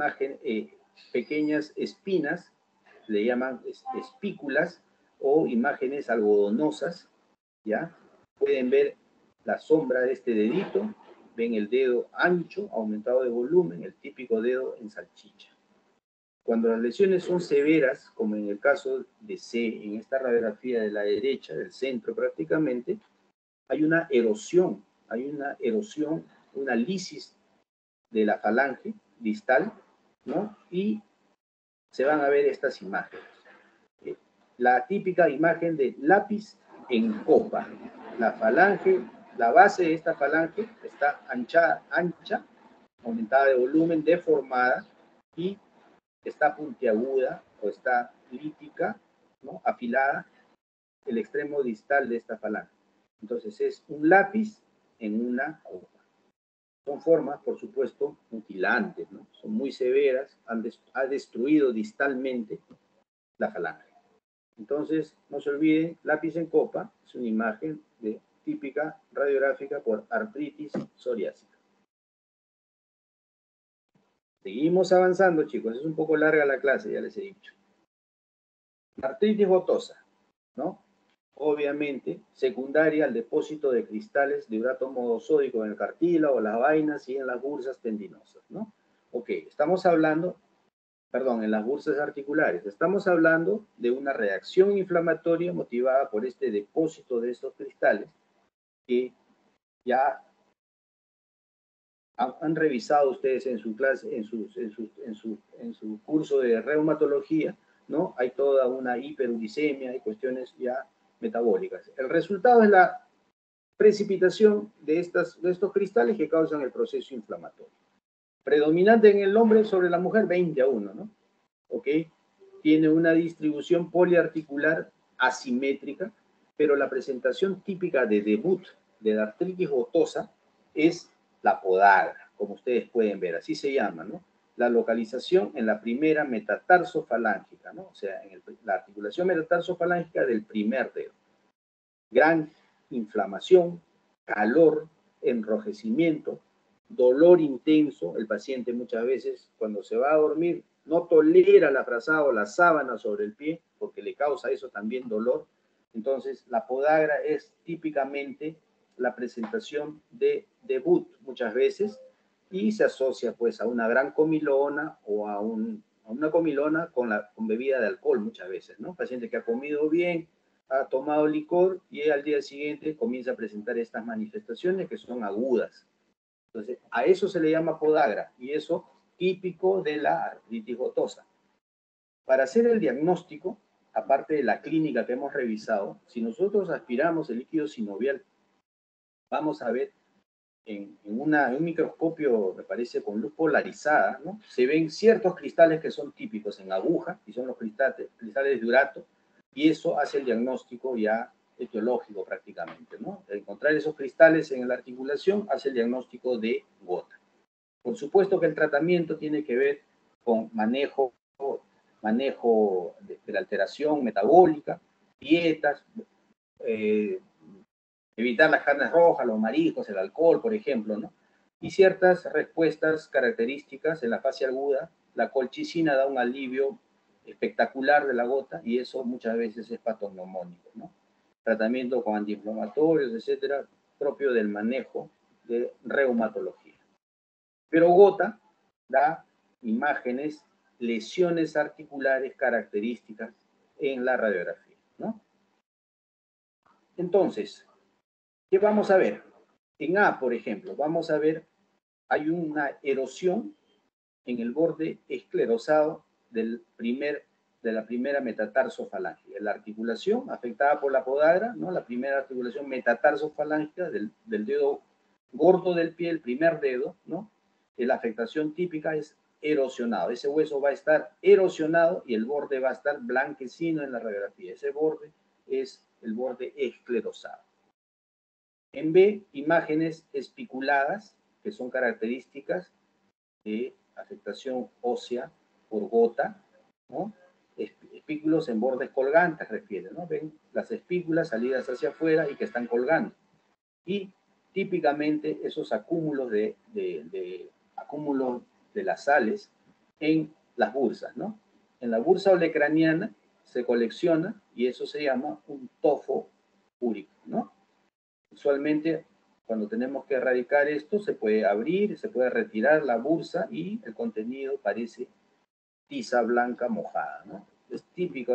pequeñas espinas, le llaman espículas o imágenes algodonosas, ¿ya? Pueden ver la sombra de este dedito, ven el dedo ancho, aumentado de volumen, el típico dedo en salchicha. Cuando las lesiones son severas, como en el caso de C, en esta radiografía de la derecha, del centro prácticamente, hay una erosión, una lisis de la falange distal, ¿no? Y se van a ver estas imágenes. La típica imagen de lápiz en copa. La falange, la base de esta falange está ancha, aumentada de volumen, deformada y está puntiaguda o está lítica, ¿no? Afilada, el extremo distal de esta falange. Entonces es un lápiz en una copa. Son formas, por supuesto, mutilantes, ¿no? Son muy severas, ha destruido distalmente la falange. Entonces, no se olviden, lápiz en copa es una imagen típica radiográfica por artritis psoriásica. Seguimos avanzando, chicos. Es un poco larga la clase, ya les he dicho. La artritis gotosa, ¿no? Obviamente, secundaria al depósito de cristales de urato modosódico en el cartílago, las vainas y en las bursas tendinosas, ¿no? Ok, estamos hablando, perdón, en las bursas articulares. Estamos hablando de una reacción inflamatoria motivada por este depósito de estos cristales que ya han revisado ustedes en su clase, en su curso de reumatología, ¿no? Hay toda una hiperuricemia y cuestiones ya metabólicas. El resultado es la precipitación de estos cristales que causan el proceso inflamatorio. Predominante en el hombre sobre la mujer, 20-1, ¿no? ¿Ok? Tiene una distribución poliarticular asimétrica, pero la presentación típica de debut de la artritis gotosa es la podagra, como ustedes pueden ver, así se llama, ¿no? La localización en la primera metatarsofalángica, ¿no? O sea, en la articulación metatarsofalángica del primer dedo. Gran inflamación, calor, enrojecimiento, dolor intenso. El paciente muchas veces cuando se va a dormir no tolera la frazada o la sábana sobre el pie porque le causa eso también dolor. Entonces, la podagra es típicamente la presentación de debut muchas veces y se asocia pues a una gran comilona o a una comilona con bebida de alcohol muchas veces, ¿no? Paciente que ha comido bien, ha tomado licor y al día siguiente comienza a presentar estas manifestaciones que son agudas. Entonces, a eso se le llama podagra y eso típico de la artritis gotosa. Para hacer el diagnóstico, aparte de la clínica que hemos revisado, si nosotros aspiramos el líquido sinovial, vamos a ver en un microscopio, me parece, con luz polarizada, ¿no? Se ven ciertos cristales que son típicos en aguja, y son los cristales de urato, y eso hace el diagnóstico ya etiológico prácticamente, ¿no? Encontrar esos cristales en la articulación hace el diagnóstico de gota. Por supuesto que el tratamiento tiene que ver con manejo de la alteración metabólica, dietas, evitar las carnes rojas, los mariscos, el alcohol, por ejemplo, ¿no? Y ciertas respuestas características en la fase aguda. La colchicina da un alivio espectacular de la gota y eso muchas veces es patognomónico, ¿no? Tratamiento con antiinflamatorios, etcétera, propio del manejo de reumatología. Pero gota da imágenes, lesiones articulares características en la radiografía, ¿no? Entonces, ¿qué vamos a ver? En A, por ejemplo, vamos a ver, hay una erosión en el borde esclerosado de la primera metatarsofalange. La articulación afectada por la podagra, ¿no? La primera articulación metatarsofalángea del dedo gordo del pie, el primer dedo, ¿no? La afectación típica es erosionado. Ese hueso va a estar erosionado y el borde va a estar blanquecino en la radiografía. Ese borde es el borde esclerosado. En B, imágenes espiculadas, que son características de afectación ósea por gota, ¿no? Espículos en bordes colgantes, refiere, ¿no? Ven las espículas salidas hacia afuera y que están colgando. Y típicamente esos acúmulos de las sales en las bursas, ¿no? En la bursa olecraniana se colecciona y eso se llama un tofo úrico, ¿no? Usualmente, cuando tenemos que erradicar esto, se puede abrir, se puede retirar la bursa y el contenido parece tiza blanca mojada, ¿no? Es típico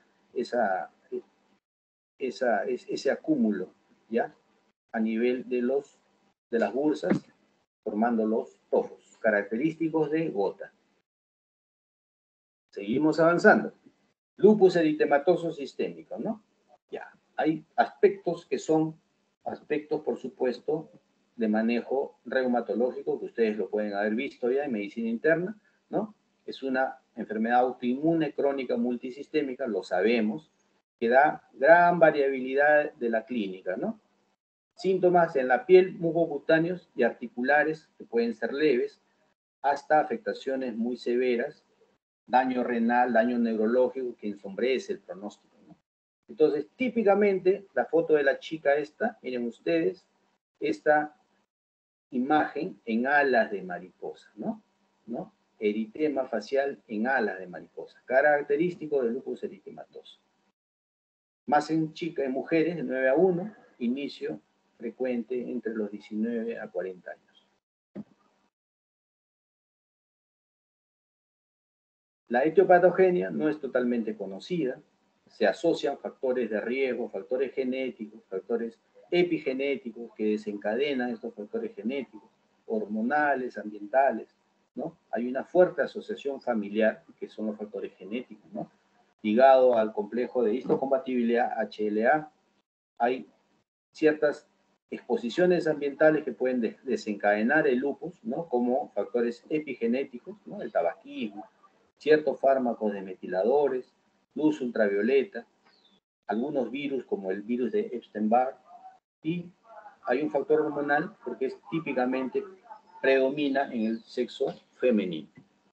ese acúmulo, ¿ya? A nivel de las bursas, formando los tofos, característicos de gota. Seguimos avanzando. Lupus eritematoso sistémico, ¿no? Ya, hay aspectos que son aspectos, por supuesto, de manejo reumatológico, que ustedes lo pueden haber visto ya en medicina interna, ¿no? Es una enfermedad autoinmune crónica multisistémica, lo sabemos, que da gran variabilidad de la clínica, ¿no? Síntomas en la piel, mucocutáneos y articulares, que pueden ser leves, hasta afectaciones muy severas, daño renal, daño neurológico, que ensombrece el pronóstico, ¿no? Entonces, típicamente, la foto de la chica esta, miren ustedes, esta imagen en alas de mariposa, ¿no? Eritema facial en alas de mariposa, característico del lupus eritematoso. Más en mujeres, de 9 a 1, inicio frecuente entre los 19 a 40 años. La etiopatogenia no es totalmente conocida, se asocian factores de riesgo, factores genéticos, factores epigenéticos que desencadenan estos factores genéticos, hormonales, ambientales, ¿no? Hay una fuerte asociación familiar, que son los factores genéticos, ¿no? Ligado al complejo de histocompatibilidad HLA, hay ciertas exposiciones ambientales que pueden desencadenar el lupus, ¿no? Como factores epigenéticos, ¿no? El tabaquismo, ciertos fármacos de metiladores, luz ultravioleta, algunos virus como el virus de Epstein-Barr, y hay un factor hormonal porque es típicamente predomina en el sexo femenino.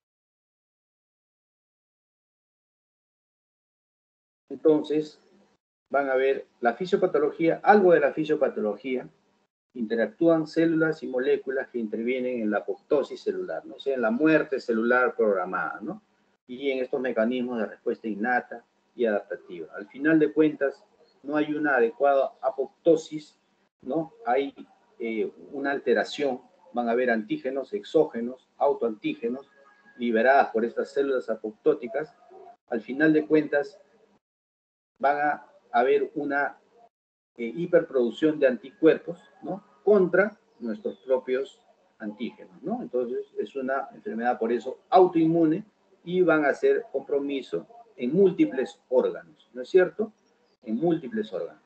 Entonces, van a ver la fisiopatología, algo de la fisiopatología, interactúan células y moléculas que intervienen en la apoptosis celular, ¿no? O sea, en la muerte celular programada, ¿no? Y en estos mecanismos de respuesta innata y adaptativa. Al final de cuentas, no hay una adecuada apoptosis, ¿no? Hay una alteración, van a haber antígenos, exógenos, autoantígenos, liberadas por estas células apoptóticas. Al final de cuentas, van a haber una hiperproducción de anticuerpos, ¿no? Contra nuestros propios antígenos, ¿no? Entonces, es una enfermedad, por eso, autoinmune y van a hacer compromiso en múltiples órganos, ¿no es cierto? En múltiples órganos.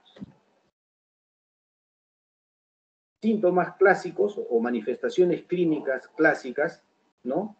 Síntomas clásicos o manifestaciones clínicas clásicas, ¿no?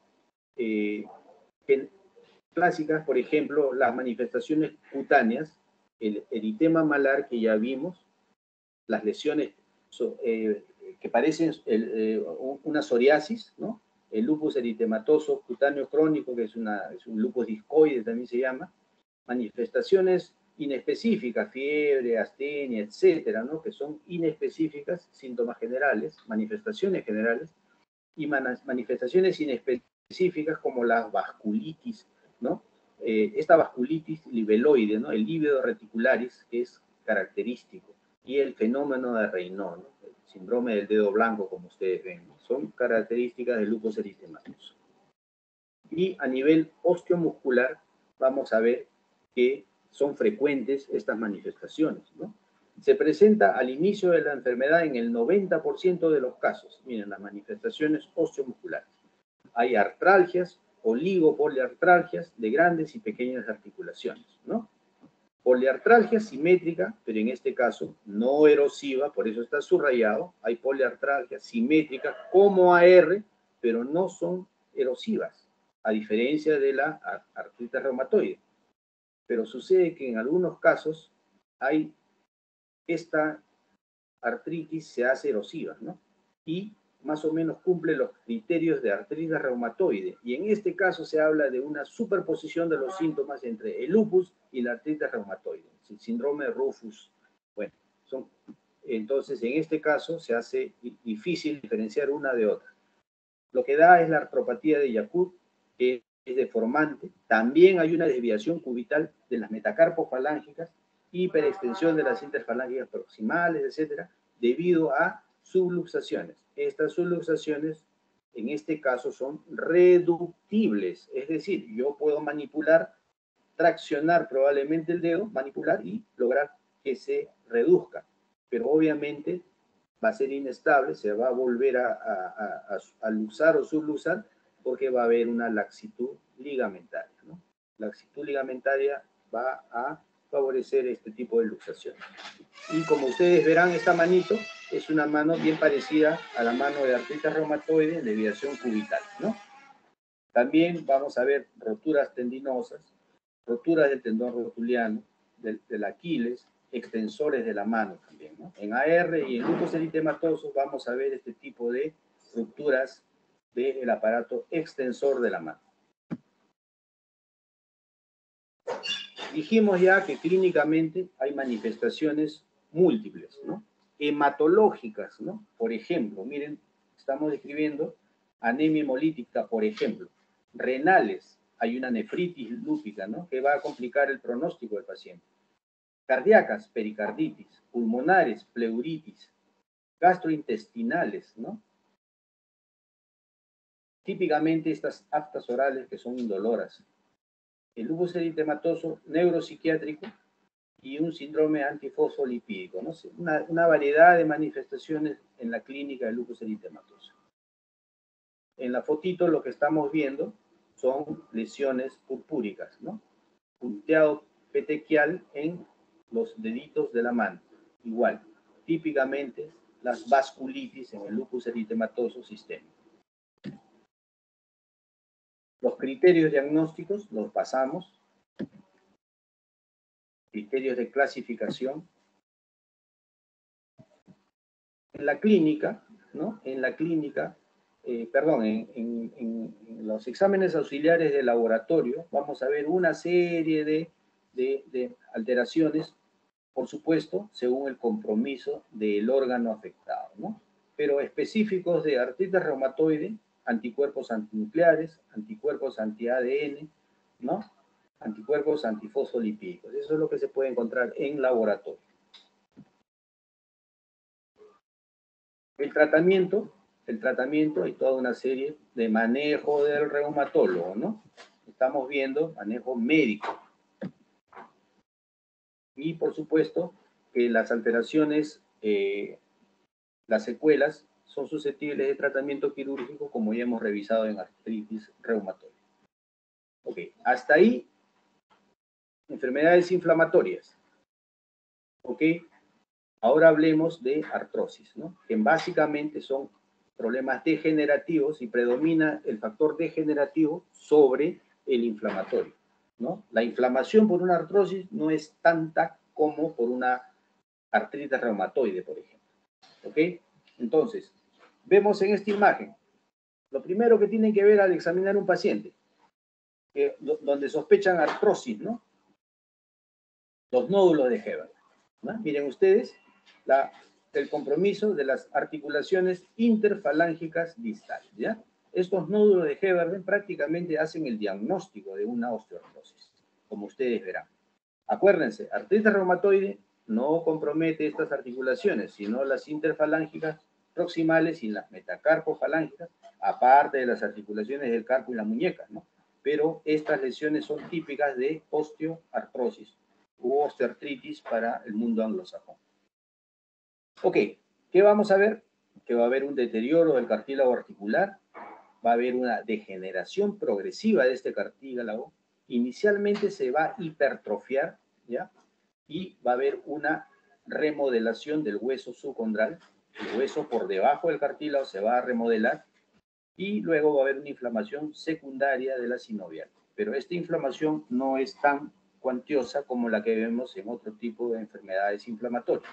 Clásicas, por ejemplo, las manifestaciones cutáneas, el eritema malar que ya vimos, las lesiones que parecen una psoriasis, ¿no? El lupus eritematoso cutáneo crónico, que es un lupus discoide, también se llama, manifestaciones inespecíficas, fiebre, astenia, etcétera, ¿no? Que son inespecíficas, síntomas generales, manifestaciones generales, y manifestaciones inespecíficas como la vasculitis, ¿no? Esta vasculitis libeloide, ¿no? El lívido reticularis, que es característico, y el fenómeno de Raynaud, ¿no? El síndrome del dedo blanco, como ustedes ven, ¿no? Son características del lupus eritematoso. Y a nivel osteomuscular, vamos a ver que son frecuentes estas manifestaciones, ¿no? Se presenta al inicio de la enfermedad en el 90% de los casos. Miren, las manifestaciones osteomusculares. Hay artralgias, oligopoliartralgias de grandes y pequeñas articulaciones, ¿no? Poliartralgia simétrica, pero en este caso no erosiva, por eso está subrayado. Hay poliartralgia simétrica como AR, pero no son erosivas, a diferencia de la artritis reumatoide. Pero sucede que en algunos casos esta artritis se hace erosiva, ¿no? Y más o menos cumple los criterios de artritis reumatoide. Y en este caso se habla de una superposición de los síntomas entre el lupus y la artritis reumatoide, el síndrome de Rufus. Bueno, entonces en este caso se hace difícil diferenciar una de otra. Lo que da es la artropatía de Yacoub, que es deformante. También hay una desviación cubital de las metacarpofalángicas, hiperextensión de las interfalángicas proximales, etcétera, debido a subluxaciones. Estas subluxaciones, en este caso, son reductibles, es decir, yo puedo manipular, traccionar probablemente el dedo, manipular y lograr que se reduzca, pero obviamente va a ser inestable, se va a volver a luxar o subluxar porque va a haber una laxitud ligamentaria, ¿no? Laxitud ligamentaria va a favorecer este tipo de luxación. Y como ustedes verán, esta manito es una mano bien parecida a la mano de artritis reumatoide en desviación cubital, ¿no? También vamos a ver roturas tendinosas, roturas del tendón rotuliano, del Aquiles, extensores de la mano también, ¿no? En AR y en lupus eritematoso vamos a ver este tipo de rupturas del aparato extensor de la mano. Dijimos ya que clínicamente hay manifestaciones múltiples, ¿no? Hematológicas, ¿no? Por ejemplo, miren, estamos describiendo anemia hemolítica, por ejemplo. Renales, hay una nefritis lúpica, ¿no? Que va a complicar el pronóstico del paciente. Cardíacas, pericarditis. Pulmonares, pleuritis. Gastrointestinales, ¿no? Típicamente estas aftas orales que son indoloras. El lupus eritematoso neuropsiquiátrico y un síndrome antifosfolipídico, ¿no? Una variedad de manifestaciones en la clínica del lupus eritematoso. En la fotito lo que estamos viendo son lesiones purpúricas, ¿no? Punteado petequial en los deditos de la mano. Igual, típicamente las vasculitis en el lupus eritematoso sistémico. Los criterios diagnósticos los pasamos. Criterios de clasificación. En la clínica, ¿no? En los exámenes auxiliares de laboratorio vamos a ver una serie de alteraciones, por supuesto, según el compromiso del órgano afectado, ¿no? Pero específicos de artritis reumatoide, anticuerpos antinucleares, anticuerpos anti-ADN, ¿no? Anticuerpos antifosfolipídicos. Eso es lo que se puede encontrar en laboratorio. El tratamiento hay toda una serie de manejo del reumatólogo, ¿no? Estamos viendo manejo médico. Y por supuesto que las alteraciones, las secuelas, son susceptibles de tratamiento quirúrgico, como ya hemos revisado en artritis reumatoide. Ok, hasta ahí, enfermedades inflamatorias. Ok, ahora hablemos de artrosis, ¿no? Que básicamente son problemas degenerativos y predomina el factor degenerativo sobre el inflamatorio, ¿no? La inflamación por una artrosis no es tanta como por una artritis reumatoide, por ejemplo. ¿Ok? Entonces, vemos en esta imagen, lo primero que tienen que ver al examinar un paciente, donde sospechan artrosis, ¿no? Los nódulos de Hebert, ¿no? Miren ustedes, el compromiso de las articulaciones interfalángicas distales, ¿ya? Estos nódulos de Hebert prácticamente hacen el diagnóstico de una osteoartrosis, como ustedes verán. Acuérdense, artritis reumatoide no compromete estas articulaciones, sino las interfalángicas proximales y las metacarpofalángicas, aparte de las articulaciones del carpo y la muñeca, ¿no? Pero estas lesiones son típicas de osteoartrosis u osteoartritis para el mundo anglosajón. Ok, ¿qué vamos a ver? Que va a haber un deterioro del cartílago articular, va a haber una degeneración progresiva de este cartílago, inicialmente se va a hipertrofiar, ¿ya? Y va a haber una remodelación del hueso subcondral, el hueso por debajo del cartílago se va a remodelar y luego va a haber una inflamación secundaria de la sinovial. Pero esta inflamación no es tan cuantiosa como la que vemos en otro tipo de enfermedades inflamatorias.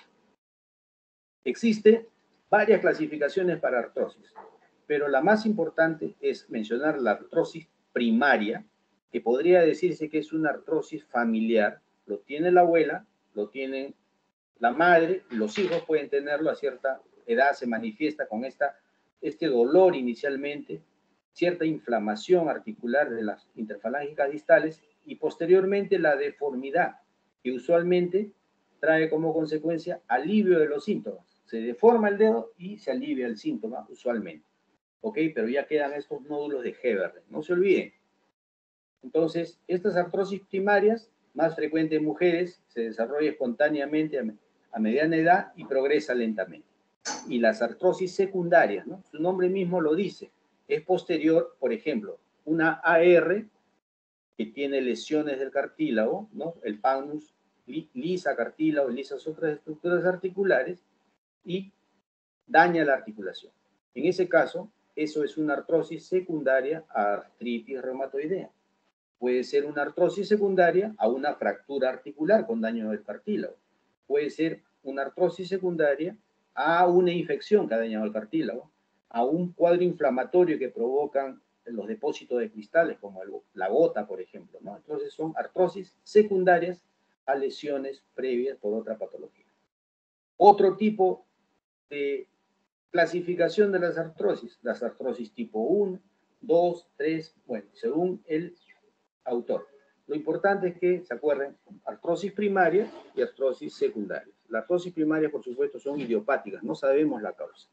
Existen varias clasificaciones para artrosis, pero la más importante es mencionar la artrosis primaria, que podría decirse que es una artrosis familiar. Lo tiene la abuela, lo tiene la madre, los hijos pueden tenerlo a cierta edad, se manifiesta con este dolor inicialmente, cierta inflamación articular de las interfalángicas distales y posteriormente la deformidad, que usualmente trae como consecuencia alivio de los síntomas. Se deforma el dedo y se alivia el síntoma usualmente. ¿Ok? Pero ya quedan estos nódulos de Heberle. No se olviden. Entonces, estas artrosis primarias, más frecuentes en mujeres, se desarrolla espontáneamente a mediana edad y progresa lentamente. Y las artrosis secundarias, ¿no? Su nombre mismo lo dice, es posterior, por ejemplo, una AR que tiene lesiones del cartílago, ¿no? El pagnus lisa cartílago, lisas otras estructuras articulares y daña la articulación. En ese caso, eso es una artrosis secundaria a artritis reumatoidea. Puede ser una artrosis secundaria a una fractura articular con daño del cartílago. Puede ser una artrosis secundaria a una infección que ha dañado el cartílago, a un cuadro inflamatorio que provocan los depósitos de cristales, como la gota, por ejemplo, ¿no? Entonces son artrosis secundarias a lesiones previas por otra patología. Otro tipo de clasificación de las artrosis tipo 1, 2, 3, bueno, según el autor. Lo importante es que se acuerden artrosis primaria y artrosis secundaria. Las artrosis primarias, por supuesto, son idiopáticas, no sabemos la causa.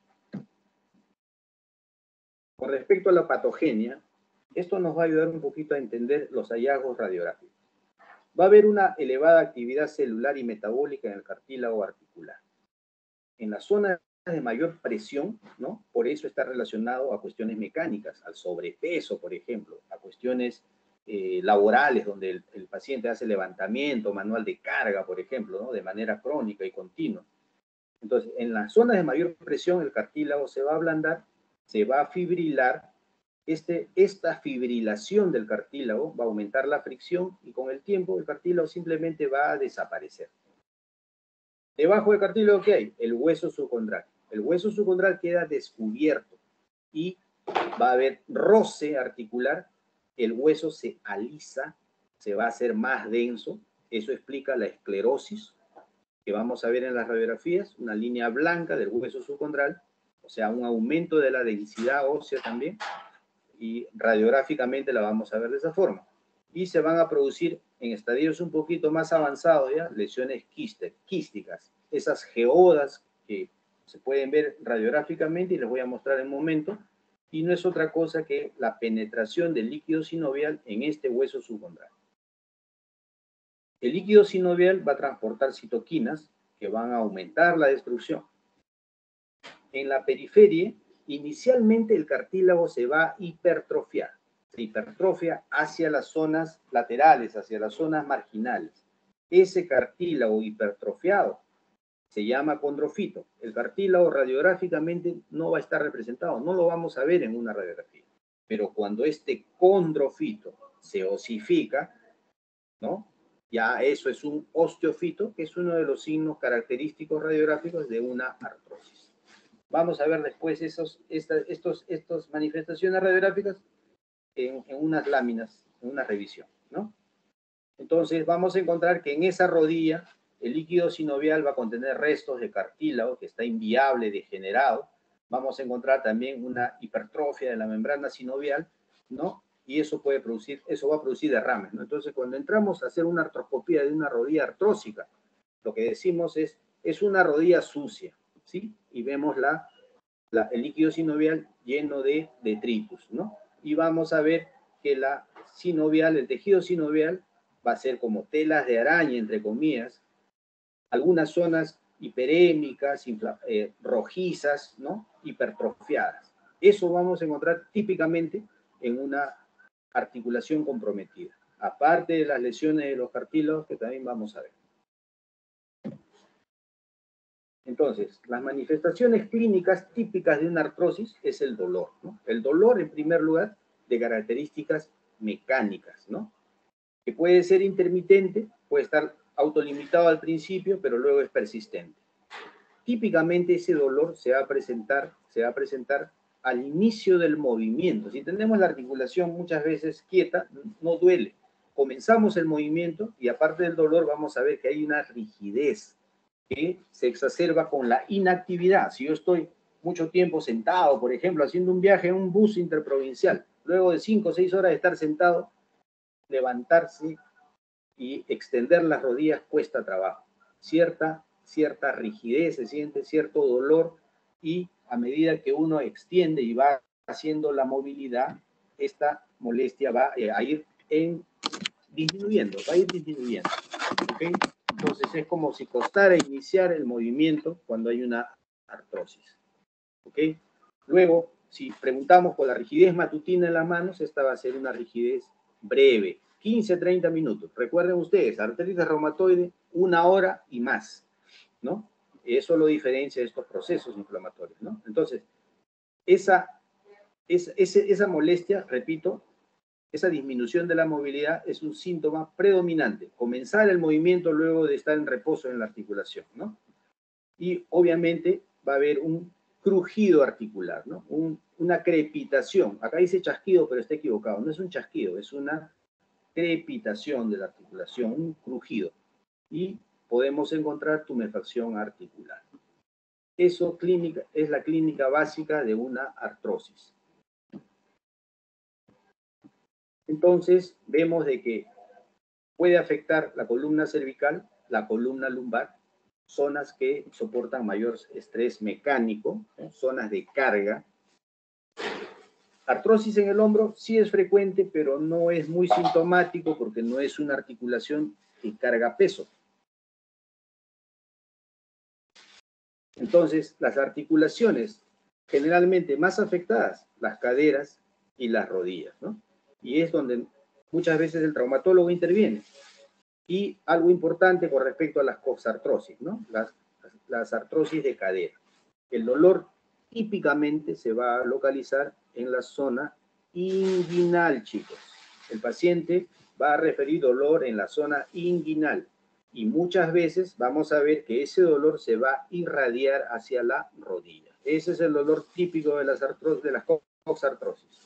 Con respecto a la patogenia, esto nos va a ayudar un poquito a entender los hallazgos radiográficos. Va a haber una elevada actividad celular y metabólica en el cartílago articular. En la zona de mayor presión, ¿no? Por eso está relacionado a cuestiones mecánicas, al sobrepeso, por ejemplo, a cuestiones laborales, donde el paciente hace levantamiento manual de carga, por ejemplo, ¿no? De manera crónica y continua. Entonces, en las zonas de mayor presión, el cartílago se va a ablandar, se va a fibrilar. Esta fibrilación del cartílago va a aumentar la fricción y con el tiempo el cartílago simplemente va a desaparecer. Debajo del cartílago, ¿qué hay? El hueso subcondral. El hueso subcondral queda descubierto y va a haber roce articular, el hueso se alisa, se va a hacer más denso, eso explica la esclerosis que vamos a ver en las radiografías, una línea blanca del hueso subcondral, o sea, un aumento de la densidad ósea también, y radiográficamente la vamos a ver de esa forma. Y se van a producir en estadios un poquito más avanzados ya, lesiones quísticas, esas geodas que se pueden ver radiográficamente y les voy a mostrar en un momento, y no es otra cosa que la penetración del líquido sinovial en este hueso subcondral. El líquido sinovial va a transportar citoquinas que van a aumentar la destrucción. En la periferia, inicialmente el cartílago se va a hipertrofiar. Se hipertrofia hacia las zonas laterales, hacia las zonas marginales. Ese cartílago hipertrofiado se llama condrofito. El cartílago radiográficamente no va a estar representado, no lo vamos a ver en una radiografía. Pero cuando este condrofito se osifica, ¿no? Ya eso es un osteofito, que es uno de los signos característicos radiográficos de una artrosis. Vamos a ver después estas manifestaciones radiográficas en unas láminas, en una revisión, ¿no? Entonces vamos a encontrar que en esa rodilla el líquido sinovial va a contener restos de cartílago que está inviable, degenerado. Vamos a encontrar también una hipertrofia de la membrana sinovial, ¿no? Y eso va a producir derrames, ¿no? Entonces, cuando entramos a hacer una artroscopía de una rodilla artrósica, lo que decimos es una rodilla sucia, ¿sí? Y vemos el líquido sinovial lleno de detritus, ¿no? Y vamos a ver que el tejido sinovial va a ser como telas de araña, entre comillas, algunas zonas hiperémicas, rojizas, ¿no? Hipertrofiadas. Eso vamos a encontrar típicamente en una articulación comprometida, aparte de las lesiones de los cartílagos que también vamos a ver. Entonces, las manifestaciones clínicas típicas de una artrosis es el dolor, ¿no? El dolor, en primer lugar, de características mecánicas, ¿no? Que puede ser intermitente, puede estar autolimitado al principio, pero luego es persistente. Típicamente ese dolor se va a presentar al inicio del movimiento. Si tenemos la articulación muchas veces quieta, no duele. Comenzamos el movimiento y aparte del dolor vamos a ver que hay una rigidez que se exacerba con la inactividad. Si yo estoy mucho tiempo sentado, por ejemplo, haciendo un viaje en un bus interprovincial, luego de 5 o 6 horas de estar sentado, levantarse y extender las rodillas cuesta trabajo. Cierta rigidez, se siente cierto dolor y a medida que uno extiende y va haciendo la movilidad, esta molestia va a ir disminuyendo, ¿okay? Entonces es como si costara iniciar el movimiento cuando hay una artrosis, ¿ok? Luego, si preguntamos por la rigidez matutina en las manos, esta va a ser una rigidez breve, 15-30 minutos. Recuerden ustedes, artritis reumatoide, 1 hora y más, ¿no? Eso lo diferencia de estos procesos inflamatorios, ¿no? Entonces, esa molestia, repito, esa disminución de la movilidad es un síntoma predominante. Comenzar el movimiento luego de estar en reposo en la articulación, ¿no? Y obviamente va a haber un crujido articular, ¿no? Una crepitación. Acá dice chasquido, pero está equivocado. No es un chasquido, es una crepitación de la articulación, un crujido. Y podemos encontrar tumefacción articular. Eso es la clínica básica de una artrosis. Entonces, vemos de que puede afectar la columna cervical, la columna lumbar, zonas que soportan mayor estrés mecánico, zonas de carga. Artrosis en el hombro sí es frecuente, pero no es muy sintomático porque no es una articulación que carga peso. Entonces, las articulaciones generalmente más afectadas, las caderas y las rodillas, ¿no? Y es donde muchas veces el traumatólogo interviene. Y algo importante con respecto a las coxartrosis, ¿no? Las artrosis de cadera. El dolor típicamente se va a localizar en la zona inguinal, chicos. El paciente va a referir dolor en la zona inguinal y muchas veces vamos a ver que ese dolor se va a irradiar hacia la rodilla. Ese es el dolor típico de las coxartrosis.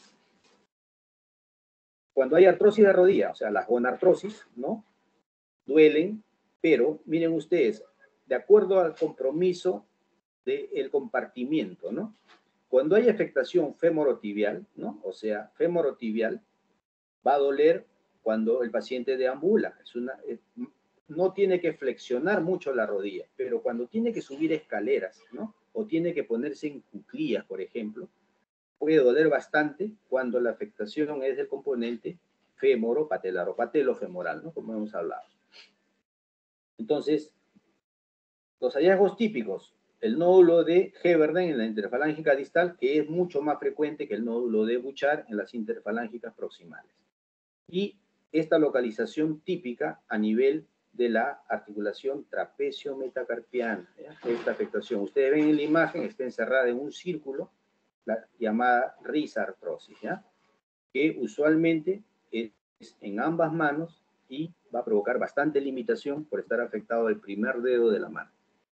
Cuando hay artrosis de rodilla, o sea, la gonartrosis, ¿no? Duelen, pero miren ustedes, de acuerdo al compromiso del compartimiento, ¿no? Cuando hay afectación femorotibial, ¿no? O sea, femorotibial, va a doler cuando el paciente deambula. No tiene que flexionar mucho la rodilla, pero cuando tiene que subir escaleras, ¿no? O tiene que ponerse en cuclillas, por ejemplo, puede doler bastante cuando la afectación es del componente femoropatelar o patelofemoral, ¿no? Como hemos hablado. Entonces, los hallazgos típicos, el nódulo de Heberden en la interfalángica distal, que es mucho más frecuente que el nódulo de Bouchard en las interfalángicas proximales. Y esta localización típica a nivel de la articulación trapecio-metacarpiana, esta afectación. Ustedes ven en la imagen, está encerrada en un círculo, la llamada risartrosis, ¿ya? Que usualmente es en ambas manos y va a provocar bastante limitación por estar afectado el primer dedo de la mano.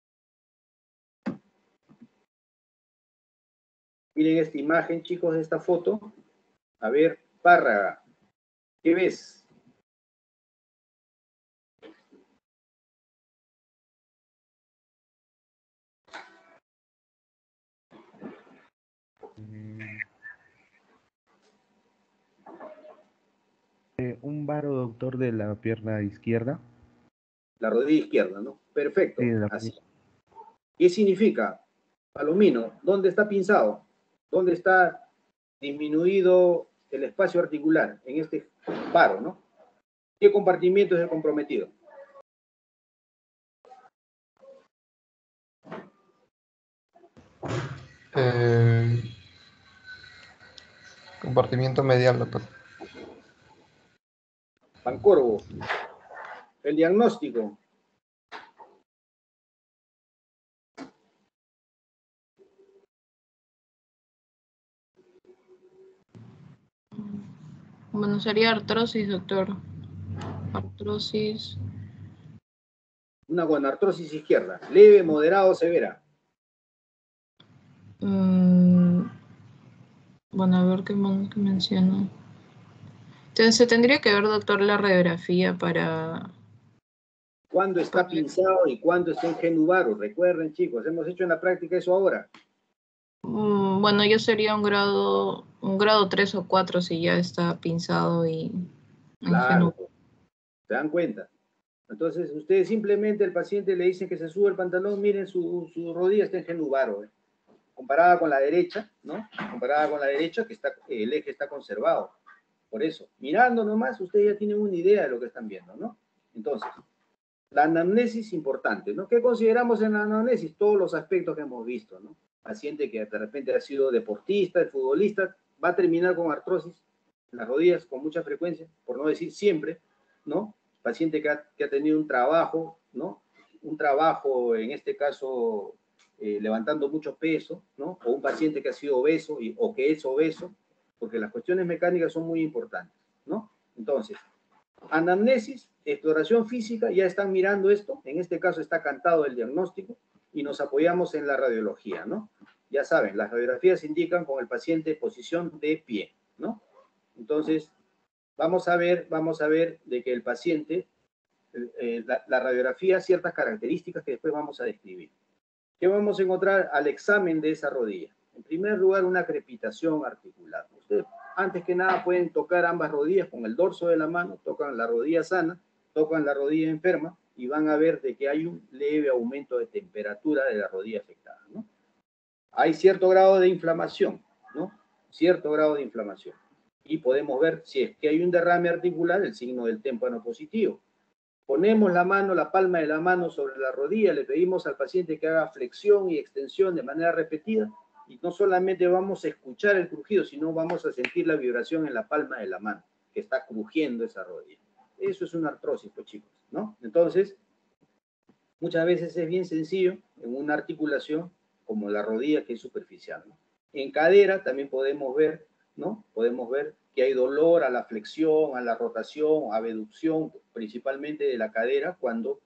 Miren esta imagen, chicos, de esta foto. A ver, Párraga, ¿qué ves? Un varo, doctor, de la pierna izquierda. La rodilla izquierda, ¿no? Perfecto, Sí, así. ¿Qué significa? Palomino, ¿dónde está pinzado? ¿Dónde está disminuido el espacio articular? En este varo, ¿no? ¿Qué compartimiento es el comprometido? Compartimiento medial, doctor. Pancorbo, el diagnóstico. Bueno, sería artrosis, doctor. Artrosis. Una gonartrosis izquierda, leve, moderada o severa. Bueno, a ver qué menciona. Entonces, se tendría que ver, doctor, la radiografía para... ¿Cuándo está pinzado y cuándo está en genuvaro? Recuerden, chicos, hemos hecho en la práctica eso ahora. Bueno, ya sería un grado 3 o 4 si ya está pinzado y Claro, ¿se dan cuenta? Entonces, ustedes simplemente al paciente le dicen que se sube el pantalón, miren, su rodilla está en genuvaro, comparada con la derecha, ¿no? Comparada con la derecha, que está, el eje está conservado. Por eso, mirando nomás, ustedes ya tienen una idea de lo que están viendo, ¿no? Entonces, la anamnesis importante, ¿no? ¿Qué consideramos en la anamnesis? Todos los aspectos que hemos visto, ¿no? Paciente que de repente ha sido deportista, futbolista, va a terminar con artrosis en las rodillas con mucha frecuencia, por no decir siempre, ¿no? Paciente que ha tenido un trabajo, ¿no? Un trabajo, en este caso, levantando mucho peso, ¿no? O un paciente que ha sido obeso o que es obeso, porque las cuestiones mecánicas son muy importantes, ¿no? Entonces, anamnesis, exploración física, ya están mirando esto, en este caso está cantado el diagnóstico, y nos apoyamos en la radiología, ¿no? Ya saben, las radiografías indican con el paciente posición de pie, ¿no? Entonces, vamos a ver de que el paciente, la radiografía, ciertas características que después vamos a describir. ¿Qué vamos a encontrar al examen de esa rodilla? En primer lugar, una crepitación articular. Ustedes, antes que nada, pueden tocar ambas rodillas con el dorso de la mano, tocan la rodilla sana, tocan la rodilla enferma y van a ver de que hay un leve aumento de temperatura de la rodilla afectada, ¿no? Hay cierto grado de inflamación, ¿no? Cierto grado de inflamación. Y podemos ver si es que hay un derrame articular, el signo del témpano positivo. Ponemos la mano, la palma de la mano sobre la rodilla, le pedimos al paciente que haga flexión y extensión de manera repetida y no solamente vamos a escuchar el crujido, sino vamos a sentir la vibración en la palma de la mano, que está crujiendo esa rodilla. Eso es una artrosis, pues, chicos, ¿no? Entonces, muchas veces es bien sencillo en una articulación como la rodilla, que es superficial, ¿no? En cadera también podemos ver, ¿no? Podemos ver que hay dolor a la flexión, a la rotación, a abducción, principalmente de la cadera, cuando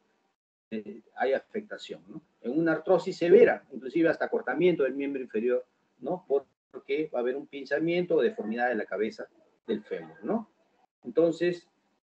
hay afectación, ¿no? En una artrosis severa, inclusive hasta acortamiento del miembro inferior, ¿no? Porque va a haber un pinzamiento o deformidad de la cabeza del fémur, ¿no? Entonces,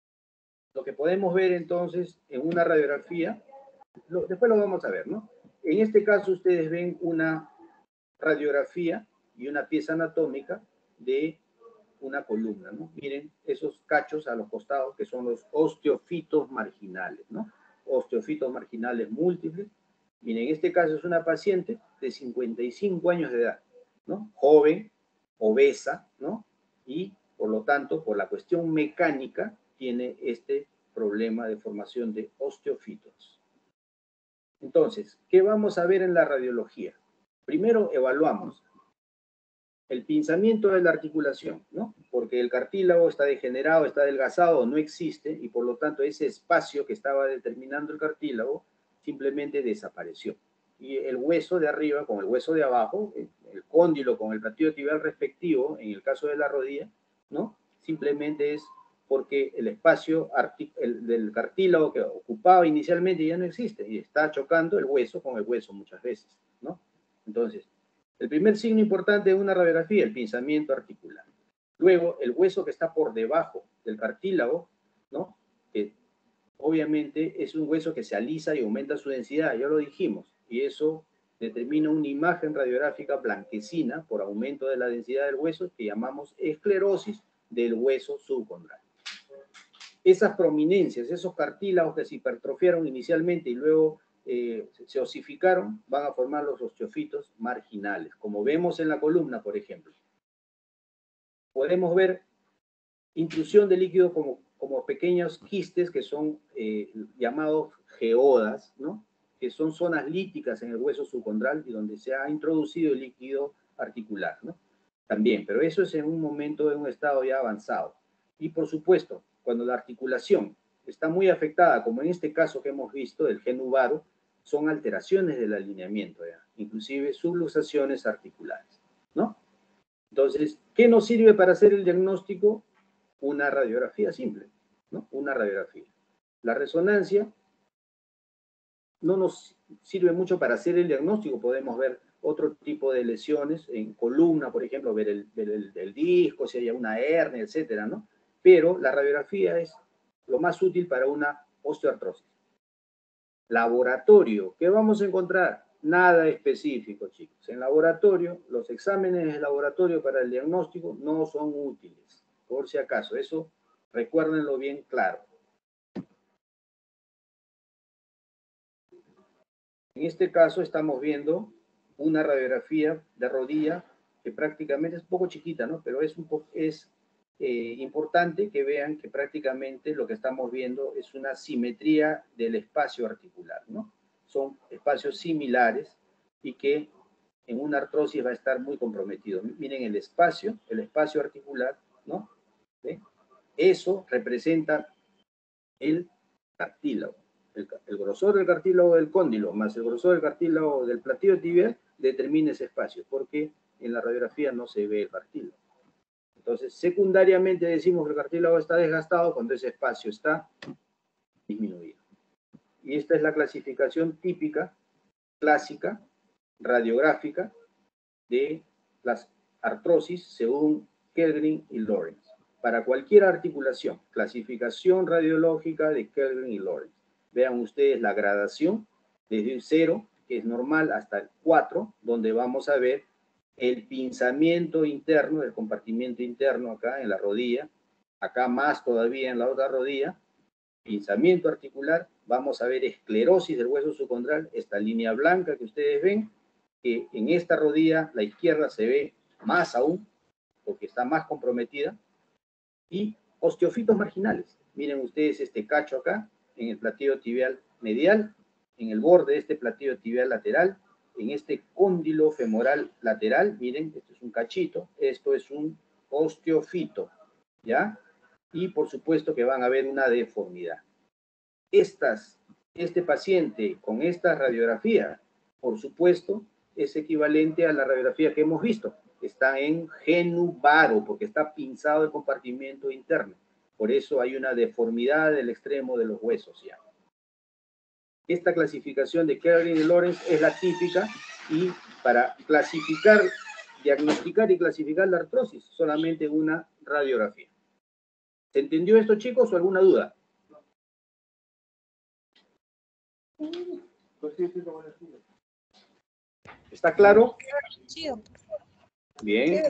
lo que podemos ver entonces en una radiografía, después lo vamos a ver, ¿no? En este caso ustedes ven una radiografía y una pieza anatómica de una columna, ¿no? Miren esos cachos a los costados que son los osteofitos marginales, ¿no? Osteofitos marginales múltiples. Miren, en este caso es una paciente de 55 años de edad, ¿no? Joven, obesa, ¿no? Y por lo tanto, por la cuestión mecánica, tiene este problema de formación de osteofitos. Entonces, ¿qué vamos a ver en la radiología? Primero evaluamos el pinzamiento de la articulación, ¿no? Porque el cartílago está degenerado, está adelgazado, no existe, y por lo tanto ese espacio que estaba determinando el cartílago simplemente desapareció. Y el hueso de arriba con el hueso de abajo, el cóndilo con el platillo tibial respectivo, en el caso de la rodilla, ¿no? Simplemente es porque el espacio del cartílago que ocupaba inicialmente ya no existe, y está chocando el hueso con el hueso muchas veces, ¿no? Entonces, el primer signo importante de una radiografía, el pinzamiento articular. Luego, el hueso que está por debajo del cartílago, ¿no? Que obviamente es un hueso que se alisa y aumenta su densidad, ya lo dijimos, y eso determina una imagen radiográfica blanquecina por aumento de la densidad del hueso que llamamos esclerosis del hueso subcondral. Esas prominencias, esos cartílagos que se hipertrofiaron inicialmente y luego se osificaron, van a formar los osteofitos marginales, como vemos en la columna, por ejemplo. Podemos ver intrusión de líquido como pequeños quistes que son llamados geodas, ¿no? que son zonas líticas en el hueso subcondral y donde se ha introducido el líquido articular, ¿no? También, pero eso es en un momento, en un estado ya avanzado. Y por supuesto, cuando la articulación está muy afectada, como en este caso que hemos visto del genu varo, son alteraciones del alineamiento, ¿ya? Inclusive subluxaciones articulares, ¿no? Entonces, ¿qué nos sirve para hacer el diagnóstico? Una radiografía simple, ¿no? Una radiografía. La resonancia no nos sirve mucho para hacer el diagnóstico, podemos ver otro tipo de lesiones en columna, por ejemplo, ver el disco, si hay una hernia, etcétera, ¿no? Pero la radiografía es lo más útil para una osteoartrosis. Laboratorio, ¿qué vamos a encontrar? Nada específico, chicos. En laboratorio, los exámenes de laboratorio para el diagnóstico no son útiles, por si acaso. Eso recuérdenlo bien claro. En este caso estamos viendo una radiografía de rodilla que prácticamente es un poco chiquita, ¿no? Pero es importante que vean que prácticamente lo que estamos viendo es una simetría del espacio articular, ¿no? Son espacios similares y que en una artrosis va a estar muy comprometido. Miren el espacio articular, ¿no? ¿Ve? Eso representa el cartílago. El grosor del cartílago del cóndilo más el grosor del cartílago del platillo tibial determina ese espacio, porque en la radiografía no se ve el cartílago. Entonces, secundariamente decimos que el cartílago está desgastado cuando ese espacio está disminuido. Y esta es la clasificación típica, clásica, radiográfica de las artrosis según Kellgren y Lawrence. Para cualquier articulación, clasificación radiológica de Kellgren y Lawrence. Vean ustedes la gradación desde el 0, que es normal, hasta el 4, donde vamos a ver el pinzamiento interno, el compartimiento interno acá en la rodilla, acá más todavía en la otra rodilla, pinzamiento articular, vamos a ver esclerosis del hueso subcondral, esta línea blanca que ustedes ven, que en esta rodilla, la izquierda, se ve más aún, porque está más comprometida, y osteofitos marginales. Miren ustedes este cacho acá, en el platillo tibial medial, en el borde de este platillo tibial lateral, en este cóndilo femoral lateral, miren, esto es un cachito, esto es un osteofito, ¿ya? Y por supuesto que van a ver una deformidad. Este paciente con esta radiografía, por supuesto, es equivalente a la radiografía que hemos visto. Está en genu varo, porque está pinzado el compartimiento interno. Por eso hay una deformidad del extremo de los huesos ya. Esta clasificación de Kellgren y Lawrence es la típica, y para clasificar, diagnosticar y clasificar la artrosis, solamente una radiografía. ¿Se entendió esto, chicos, o alguna duda? ¿Está claro? Sí, doctor. Bien.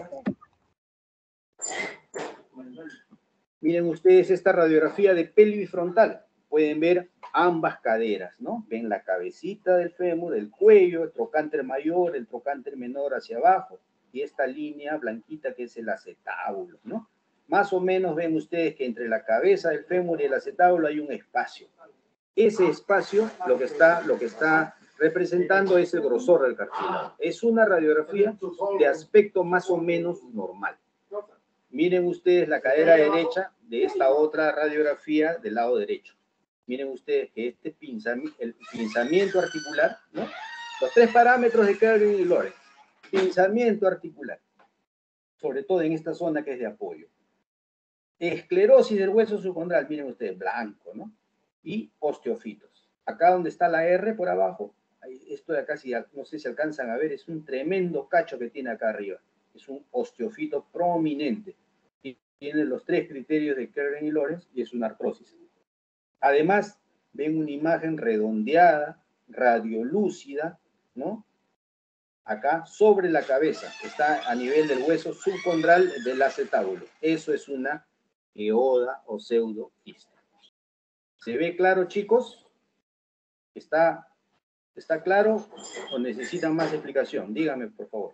Miren ustedes esta radiografía de pelvis frontal. Pueden ver ambas caderas, ¿no? Ven la cabecita del fémur, el cuello, el trocánter mayor, el trocánter menor hacia abajo, y esta línea blanquita que es el acetábulo, ¿no? Más o menos ven ustedes que entre la cabeza del fémur y el acetábulo hay un espacio. Ese espacio lo que está representando es el grosor del cartílago. Es una radiografía de aspecto más o menos normal. Miren ustedes la cadera derecha de esta otra radiografía del lado derecho. Miren ustedes que el pinzamiento articular, ¿no? Los tres parámetros de Kellgren y Lawrence. Pinzamiento articular, sobre todo en esta zona que es de apoyo. Esclerosis del hueso subcondral, miren ustedes, blanco, ¿no? Y osteofitos. Acá donde está la R por abajo, esto de acá, no sé si alcanzan a ver, es un tremendo cacho que tiene acá arriba. Es un osteofito prominente. Y tiene los tres criterios de Kellgren y Lawrence y es una artrosis. Además, ven una imagen redondeada, radiolúcida, ¿no? Acá sobre la cabeza, está a nivel del hueso subcondral del acetábulo. Eso es una eoda o pseudoquista. ¿Se ve claro, chicos? ¿Está claro o necesitan más explicación? Díganme, por favor.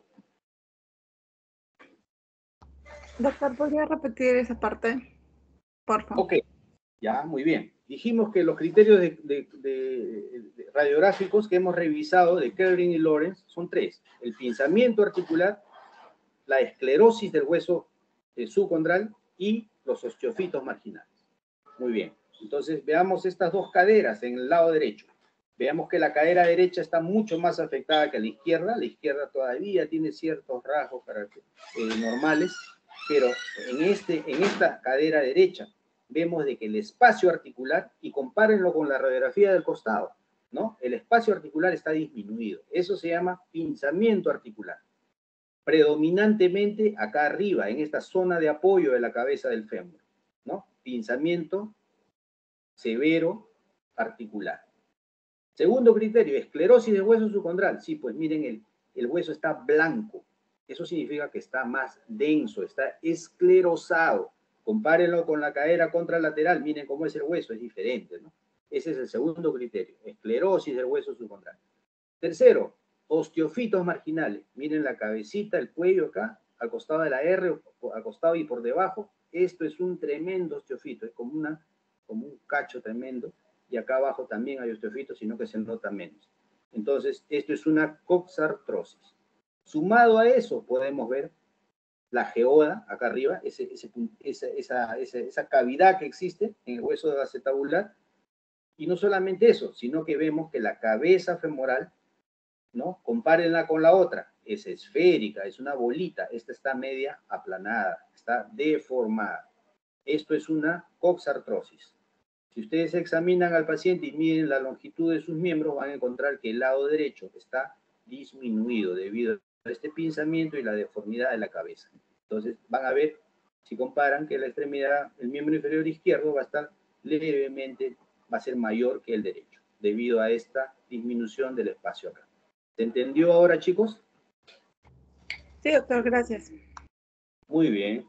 Doctor, ¿podría repetir esa parte? Por favor. Ok, ya, muy bien. dijimos que los criterios de radiográficos que hemos revisado de Kerrin y Lawrence son tres: el pinzamiento articular, la esclerosis del hueso subcondral y los osteofitos marginales. Muy bien, entonces veamos estas dos caderas en el lado derecho. Veamos que la cadera derecha está mucho más afectada que la izquierda todavía tiene ciertos rasgos normales, pero en esta cadera derecha vemos de que el espacio articular, y compárenlo con la radiografía del costado, ¿no? El espacio articular está disminuido. Eso se llama pinzamiento articular. Predominantemente acá arriba, en esta zona de apoyo de la cabeza del fémur, ¿no? Pinzamiento severo articular. Segundo criterio, esclerosis del hueso subcondral. Sí, pues miren, el hueso está blanco. Eso significa que está más denso, está esclerosado. Compárenlo con la cadera contralateral, miren cómo es el hueso, es diferente, ¿no? Ese es el segundo criterio, esclerosis del hueso subcondral. Tercero, osteofitos marginales. Miren la cabecita, el cuello acá, al costado de la R, al costado y por debajo. Esto es un tremendo osteofito, es como un cacho tremendo. Y acá abajo también hay osteofitos, sino que se nota menos. Entonces, esto es una coxartrosis. Sumado a eso, podemos ver la geoda, acá arriba, esa cavidad que existe en el hueso acetabular. Y no solamente eso, sino que vemos que la cabeza femoral, ¿no? Compárenla con la otra, es esférica, es una bolita. Esta está media aplanada, está deformada. Esto es una coxartrosis. Si ustedes examinan al paciente y miden la longitud de sus miembros, van a encontrar que el lado derecho está disminuido debido a este pinzamiento y la deformidad de la cabeza. Entonces van a ver, si comparan, que la extremidad, el miembro inferior izquierdo va a estar levemente, va a ser mayor que el derecho, debido a esta disminución del espacio acá. ¿Se entendió ahora, chicos? Sí, doctor, gracias. Muy bien.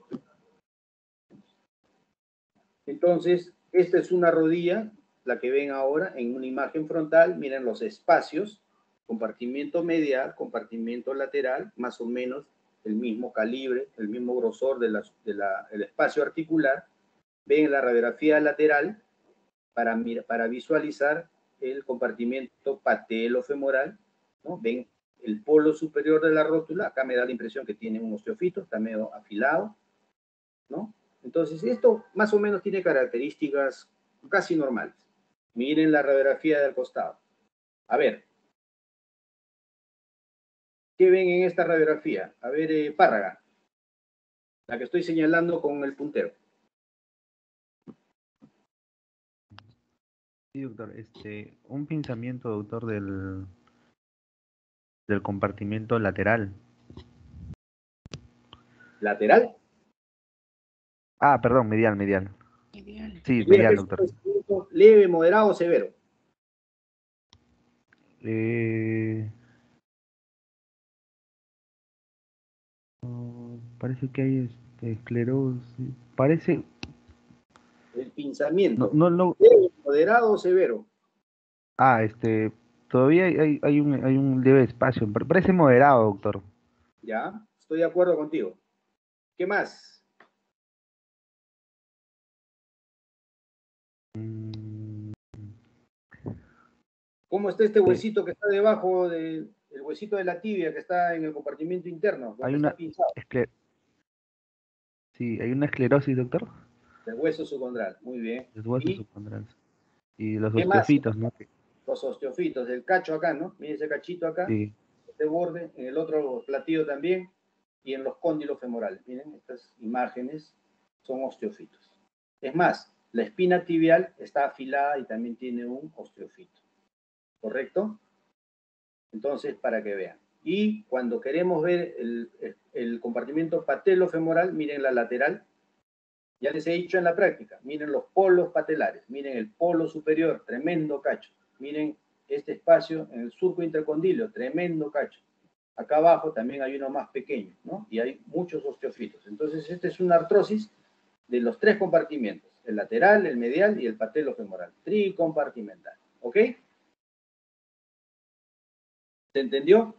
Entonces, esta es una rodilla, la que ven ahora en una imagen frontal. Miren los espacios, compartimiento medial, compartimiento lateral, más o menos el mismo calibre, el mismo grosor del espacio articular. Ven la radiografía lateral para visualizar el compartimiento patelofemoral, ¿no? Ven el polo superior de la rótula, acá me da la impresión que tiene un osteofito, está medio afilado, ¿no? Entonces, esto más o menos tiene características casi normales. Miren la radiografía del costado. A ver, ¿qué ven en esta radiografía? A ver, Párraga, la que estoy señalando con el puntero. Sí, doctor, un pinzamiento, doctor, del compartimento lateral. ¿Lateral? Ah, perdón, medial. Ideal. Sí, Mira, medial, que es un doctor. padecimiento leve, moderado o severo. Parece que hay esclerosis. Parece. El pinzamiento. No. Leve, moderado o severo. Ah, todavía hay un leve espacio. Parece moderado, doctor. Ya, estoy de acuerdo contigo. ¿Qué más? Mm, ¿Cómo está este sí, huesito que está debajo del huesito de la tibia que está en el compartimento interno, hay donde está una pinzado? sí, hay una esclerosis, doctor. Del hueso subcondral. Muy bien. Los huesos ¿Y subcondrales. Y los qué más? osteofitos, ¿no? Los osteofitos, del cacho acá, ¿no? Miren ese cachito acá, Sí. este borde, en el otro platillo también, y en los cóndilos femorales. Miren, estas imágenes son osteofitos. Es más, la espina tibial está afilada y también tiene un osteofito. ¿Correcto? Entonces, para que vean. Y cuando queremos ver el compartimento patelofemoral, miren la lateral. Ya les he dicho en la práctica, miren los polos patelares, miren el polo superior, tremendo cacho. Miren este espacio en el surco intercondilio, tremendo cacho. Acá abajo también hay uno más pequeño, ¿no? Y hay muchos osteofitos. Entonces, esta es una artrosis de los tres compartimientos, el lateral, el medial y el patelofemoral, tricompartimental. ¿Ok? ¿Se entendió?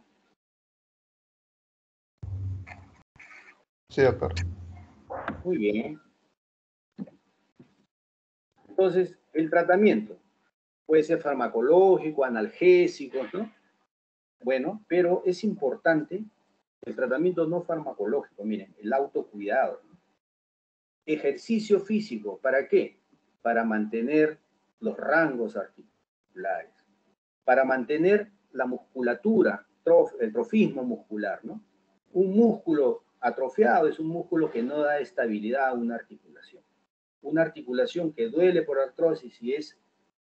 Sí, doctor. Muy bien. Entonces, El tratamiento puede ser farmacológico, analgésico, ¿no? Bueno, pero es importante el tratamiento no farmacológico, miren, el autocuidado. Ejercicio físico, ¿para qué? Para mantener los rangos articulares, para mantener la musculatura, el trofismo muscular, ¿no? Un músculo atrofiado es un músculo que no da estabilidad a una articulación. Una articulación que duele por artrosis y es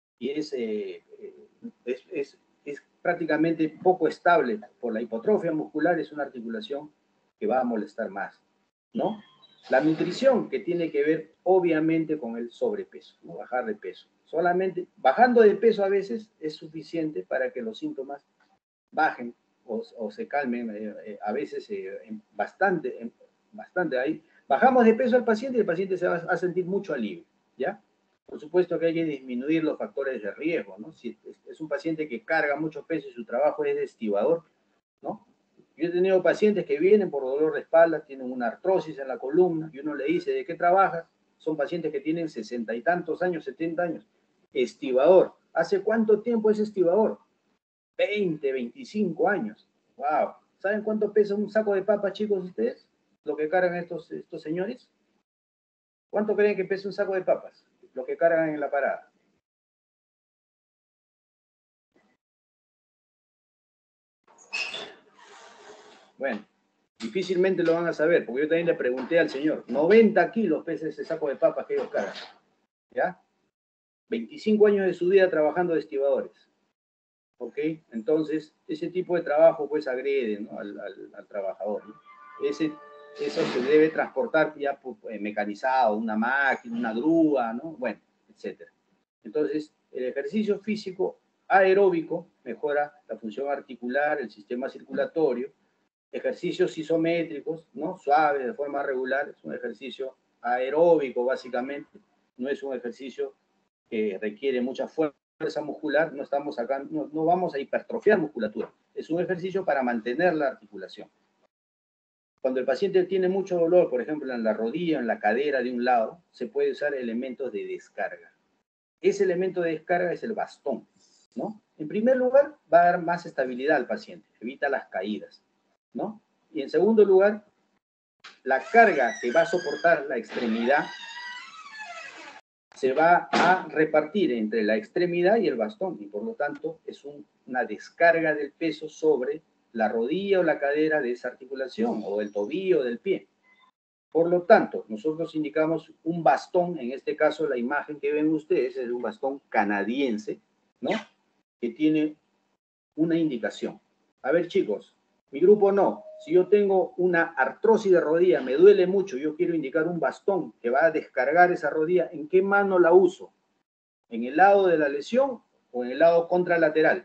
prácticamente poco estable por la hipotrofia muscular, es una articulación que va a molestar más, ¿no? La nutrición, que tiene que ver obviamente con el sobrepeso, ¿no? Bajar de peso. Solamente bajando de peso a veces es suficiente para que los síntomas bajen o se calmen, a veces bastante ahí. Bajamos de peso al paciente y el paciente se va a sentir mucho alivio, ¿ya? Por supuesto que hay que disminuir los factores de riesgo, ¿no? Si es un paciente que carga mucho peso y su trabajo es de estibador, ¿no? Yo he tenido pacientes que vienen por dolor de espalda, tienen una artrosis en la columna, y uno le dice, ¿de qué trabajas? Son pacientes que tienen 60 y tantos años, 70 años. Estibador. ¿Hace cuánto tiempo es estibador? 20, 25 años. ¡Wow! ¿Saben cuánto pesa un saco de papas, chicos, ustedes? Lo que cargan estos señores. ¿Cuánto creen que pesa un saco de papas? Lo que cargan en la parada. Bueno, difícilmente lo van a saber, porque yo también le pregunté al señor, 90 kilos pesa ese saco de papas que ellos cargan, ¿ya? 25 años de su vida trabajando de estibadores, ¿ok? Entonces, ese tipo de trabajo, pues, agrede, ¿no? al trabajador, ¿no? Eso se debe transportar ya mecanizado, una máquina, una grúa, ¿no? Bueno, etcétera. Entonces, el ejercicio físico aeróbico mejora la función articular, el sistema circulatorio. Ejercicios isométricos, ¿no? Suaves, de forma regular, es un ejercicio aeróbico básicamente, no es un ejercicio que requiere mucha fuerza muscular, no vamos a hipertrofiar musculatura, es un ejercicio para mantener la articulación. Cuando el paciente tiene mucho dolor, por ejemplo, en la rodilla, en la cadera de un lado, se puede usar elementos de descarga. Ese elemento de descarga es el bastón, ¿no? En primer lugar, va a dar más estabilidad al paciente, evita las caídas, ¿no? Y en segundo lugar, la carga que va a soportar la extremidad se va a repartir entre la extremidad y el bastón, y por lo tanto es una descarga del peso sobre la rodilla o la cadera de esa articulación, o el tobillo o del pie. Por lo tanto, nosotros indicamos un bastón, en este caso la imagen que ven ustedes es un bastón canadiense, ¿no? Que tiene una indicación. A ver, chicos, mi grupo no. Si yo tengo una artrosis de rodilla, me duele mucho, yo quiero indicar un bastón que va a descargar esa rodilla, ¿en qué mano la uso? ¿En el lado de la lesión o en el lado contralateral?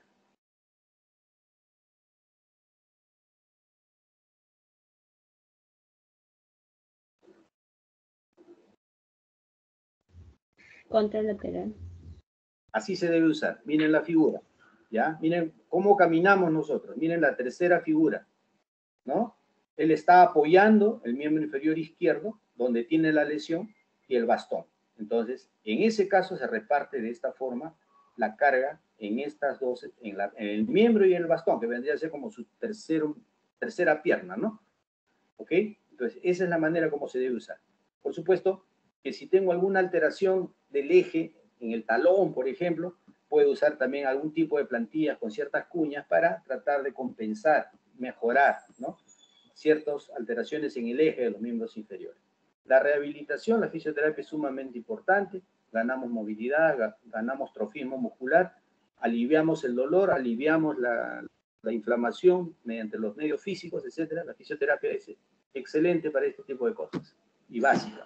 Contralateral. Así se debe usar. Miren la figura, ¿ya? Miren cómo caminamos nosotros. Miren la tercera figura, ¿no? Él está apoyando el miembro inferior izquierdo, donde tiene la lesión, y el bastón. Entonces, en ese caso se reparte de esta forma la carga en estas dos, en el miembro y el bastón, que vendría a ser como su tercera pierna, ¿no? ¿Ok? Entonces, esa es la manera como se debe usar. Por supuesto que si tengo alguna alteración del eje, en el talón, por ejemplo, puedo usar también algún tipo de plantillas con ciertas cuñas para tratar de compensar, mejorar, ¿no? Ciertas alteraciones en el eje de los miembros inferiores. La rehabilitación, la fisioterapia es sumamente importante, ganamos movilidad, ganamos trofismo muscular, aliviamos el dolor, aliviamos la inflamación mediante los medios físicos, etc. La fisioterapia es excelente para este tipo de cosas y básica.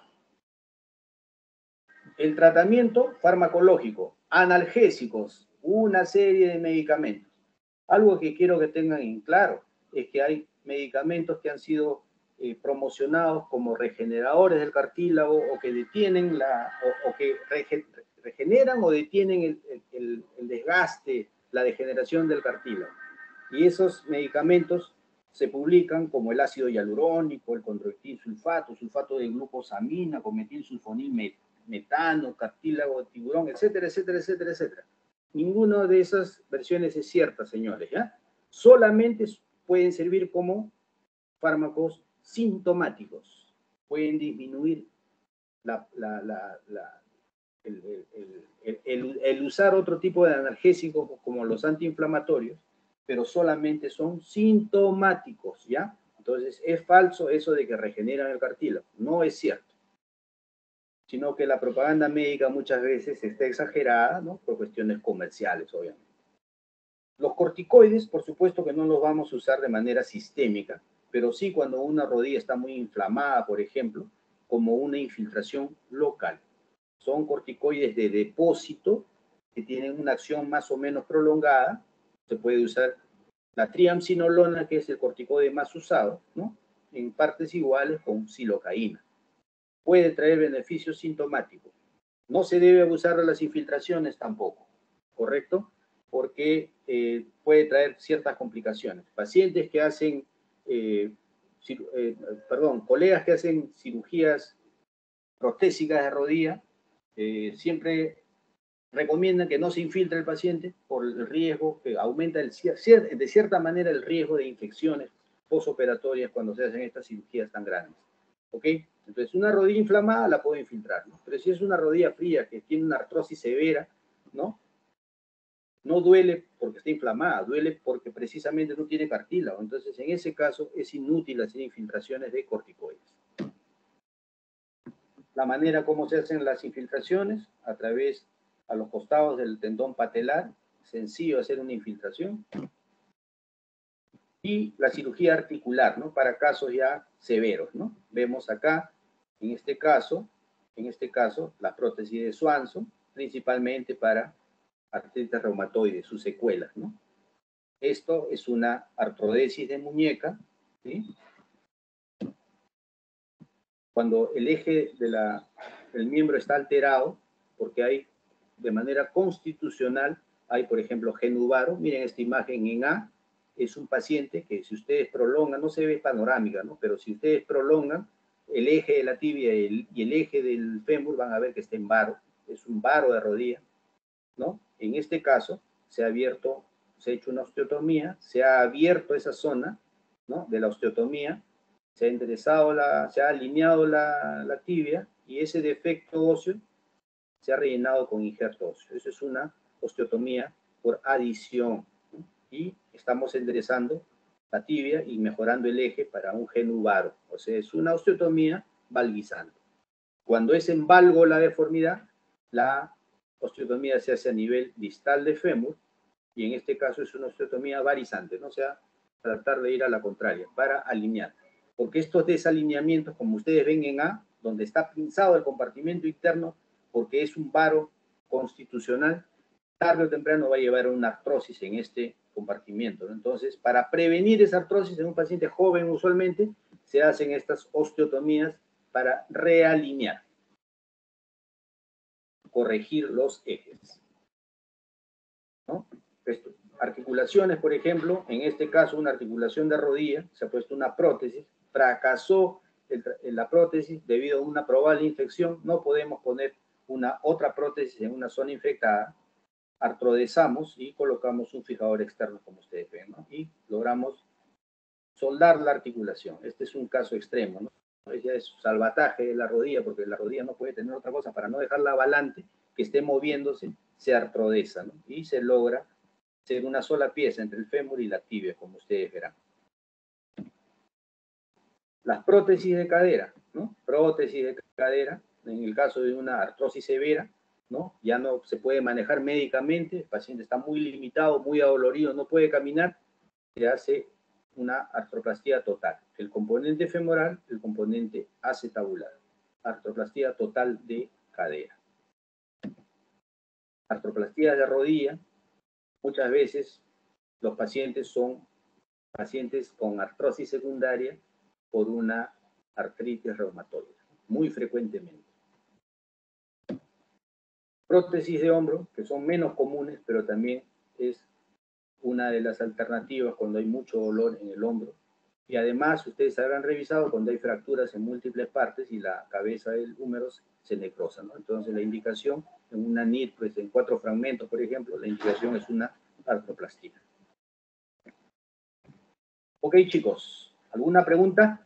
El tratamiento farmacológico, analgésicos, una serie de medicamentos. Algo que quiero que tengan en claro es que hay medicamentos que han sido promocionados como regeneradores del cartílago o que detienen o que regeneran o detienen el desgaste, la degeneración del cartílago. Y esos medicamentos se publican como el ácido hialurónico, el condroitin sulfato, sulfato de glucosamina, con metilsulfonil metano, cartílago de tiburón, etcétera, etcétera, etcétera, etcétera. Ninguna de esas versiones es cierta, señores, ¿ya? Solamente pueden servir como fármacos sintomáticos. Pueden disminuir el usar otro tipo de analgésicos como los antiinflamatorios, pero solamente son sintomáticos, ¿ya? Entonces, es falso eso de que regeneran el cartílago. No es cierto. Sino que la propaganda médica muchas veces está exagerada, ¿no? Por cuestiones comerciales, obviamente. Los corticoides, por supuesto que no los vamos a usar de manera sistémica, pero sí cuando una rodilla está muy inflamada, por ejemplo, como una infiltración local. Son corticoides de depósito que tienen una acción más o menos prolongada. Se puede usar la triamcinolona, que es el corticoide más usado, ¿no? En partes iguales con silocaína. Puede traer beneficios sintomáticos. No se debe abusar de las infiltraciones tampoco, ¿correcto? Porque puede traer ciertas complicaciones. Pacientes que hacen, colegas que hacen cirugías protésicas de rodilla, siempre recomiendan que no se infiltre el paciente por el riesgo que aumenta de cierta manera el riesgo de infecciones posoperatorias cuando se hacen estas cirugías tan grandes. ¿Ok? Entonces, una rodilla inflamada la puedo infiltrar, ¿no? Pero si es una rodilla fría que tiene una artrosis severa, ¿no? No duele porque está inflamada, duele porque precisamente no tiene cartílago. Entonces, en ese caso, es inútil hacer infiltraciones de corticoides. La manera como se hacen las infiltraciones, a través a los costados del tendón patelar, sencillo hacer una infiltración. Y la cirugía articular, ¿no? Para casos ya severos, ¿no? Vemos acá, en este caso, la prótesis de Swanson, principalmente para artritis reumatoide, sus secuelas, ¿no? Esto es una artrodesis de muñeca, ¿sí? Cuando el eje del miembro está alterado, porque hay, de manera constitucional, hay, por ejemplo, genuvaro. Miren esta imagen en A, es un paciente que si ustedes prolongan, no se ve panorámica, ¿no? Pero si ustedes prolongan el eje de la tibia y el eje del fémur, van a ver que está en varo, es un varo de rodilla, ¿no? En este caso, se ha hecho una osteotomía, se ha abierto esa zona, ¿no? De la osteotomía, se ha enderezado, se ha alineado la tibia y ese defecto óseo se ha rellenado con injerto óseo. Eso es una osteotomía por adición, ¿no? Y estamos enderezando la tibia y mejorando el eje para un genuvaro. O sea, es una osteotomía valgizante. Cuando es en valgo la deformidad, la osteotomía se hace a nivel distal de fémur y en este caso es una osteotomía varizante, ¿no? O sea, tratar de ir a la contraria para alinear. Porque estos desalineamientos, como ustedes ven en A, donde está pinzado el compartimento interno, porque es un varo constitucional, tarde o temprano va a llevar a una artrosis en este compartimento, ¿no? Entonces, para prevenir esa artrosis en un paciente joven usualmente, se hacen estas osteotomías para realinear, corregir los ejes, ¿no? Esto, articulaciones, por ejemplo, en este caso una articulación de rodilla, se ha puesto una prótesis, fracasó la prótesis debido a una probable infección, no podemos poner otra prótesis en una zona infectada, artrodesamos y colocamos un fijador externo, como ustedes ven, ¿no? Y logramos soldar la articulación. Este es un caso extremo, ¿no? Ya es salvataje de la rodilla, porque la rodilla no puede tener otra cosa, para no dejarla avalante, que esté moviéndose, se artrodesa, ¿no? Y se logra ser una sola pieza entre el fémur y la tibia, como ustedes verán. Las prótesis de cadera, ¿no? Prótesis de cadera, en el caso de una artrosis severa, ¿no? Ya no se puede manejar médicamente, el paciente está muy limitado, muy adolorido, no puede caminar, se hace una artroplastía total. El componente femoral, el componente acetabular. Artroplastía total de cadera. Artroplastía de rodilla, muchas veces los pacientes son pacientes con artrosis secundaria por una artritis reumatoide, muy frecuentemente. Prótesis de hombro, que son menos comunes, pero también es una de las alternativas cuando hay mucho dolor en el hombro, Y además, ustedes habrán revisado cuando hay fracturas en múltiples partes y la cabeza del húmero se necrosa, ¿no? Entonces, la indicación en una NIT, pues en 4 fragmentos, por ejemplo, la indicación es una artroplastia. Ok, chicos, ¿alguna pregunta?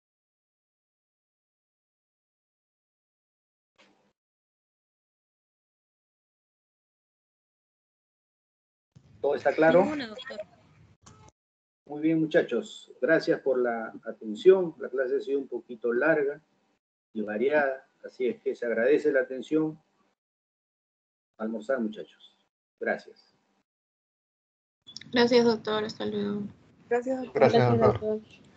¿Todo está claro? Ninguna, doctor. Muy bien, muchachos. Gracias por la atención. La clase ha sido un poquito larga y variada, así es que se agradece la atención. Almorzar, muchachos. Gracias. Gracias, doctor. Hasta luego. Gracias, doctor. Gracias, Gracias, doctor. doctor.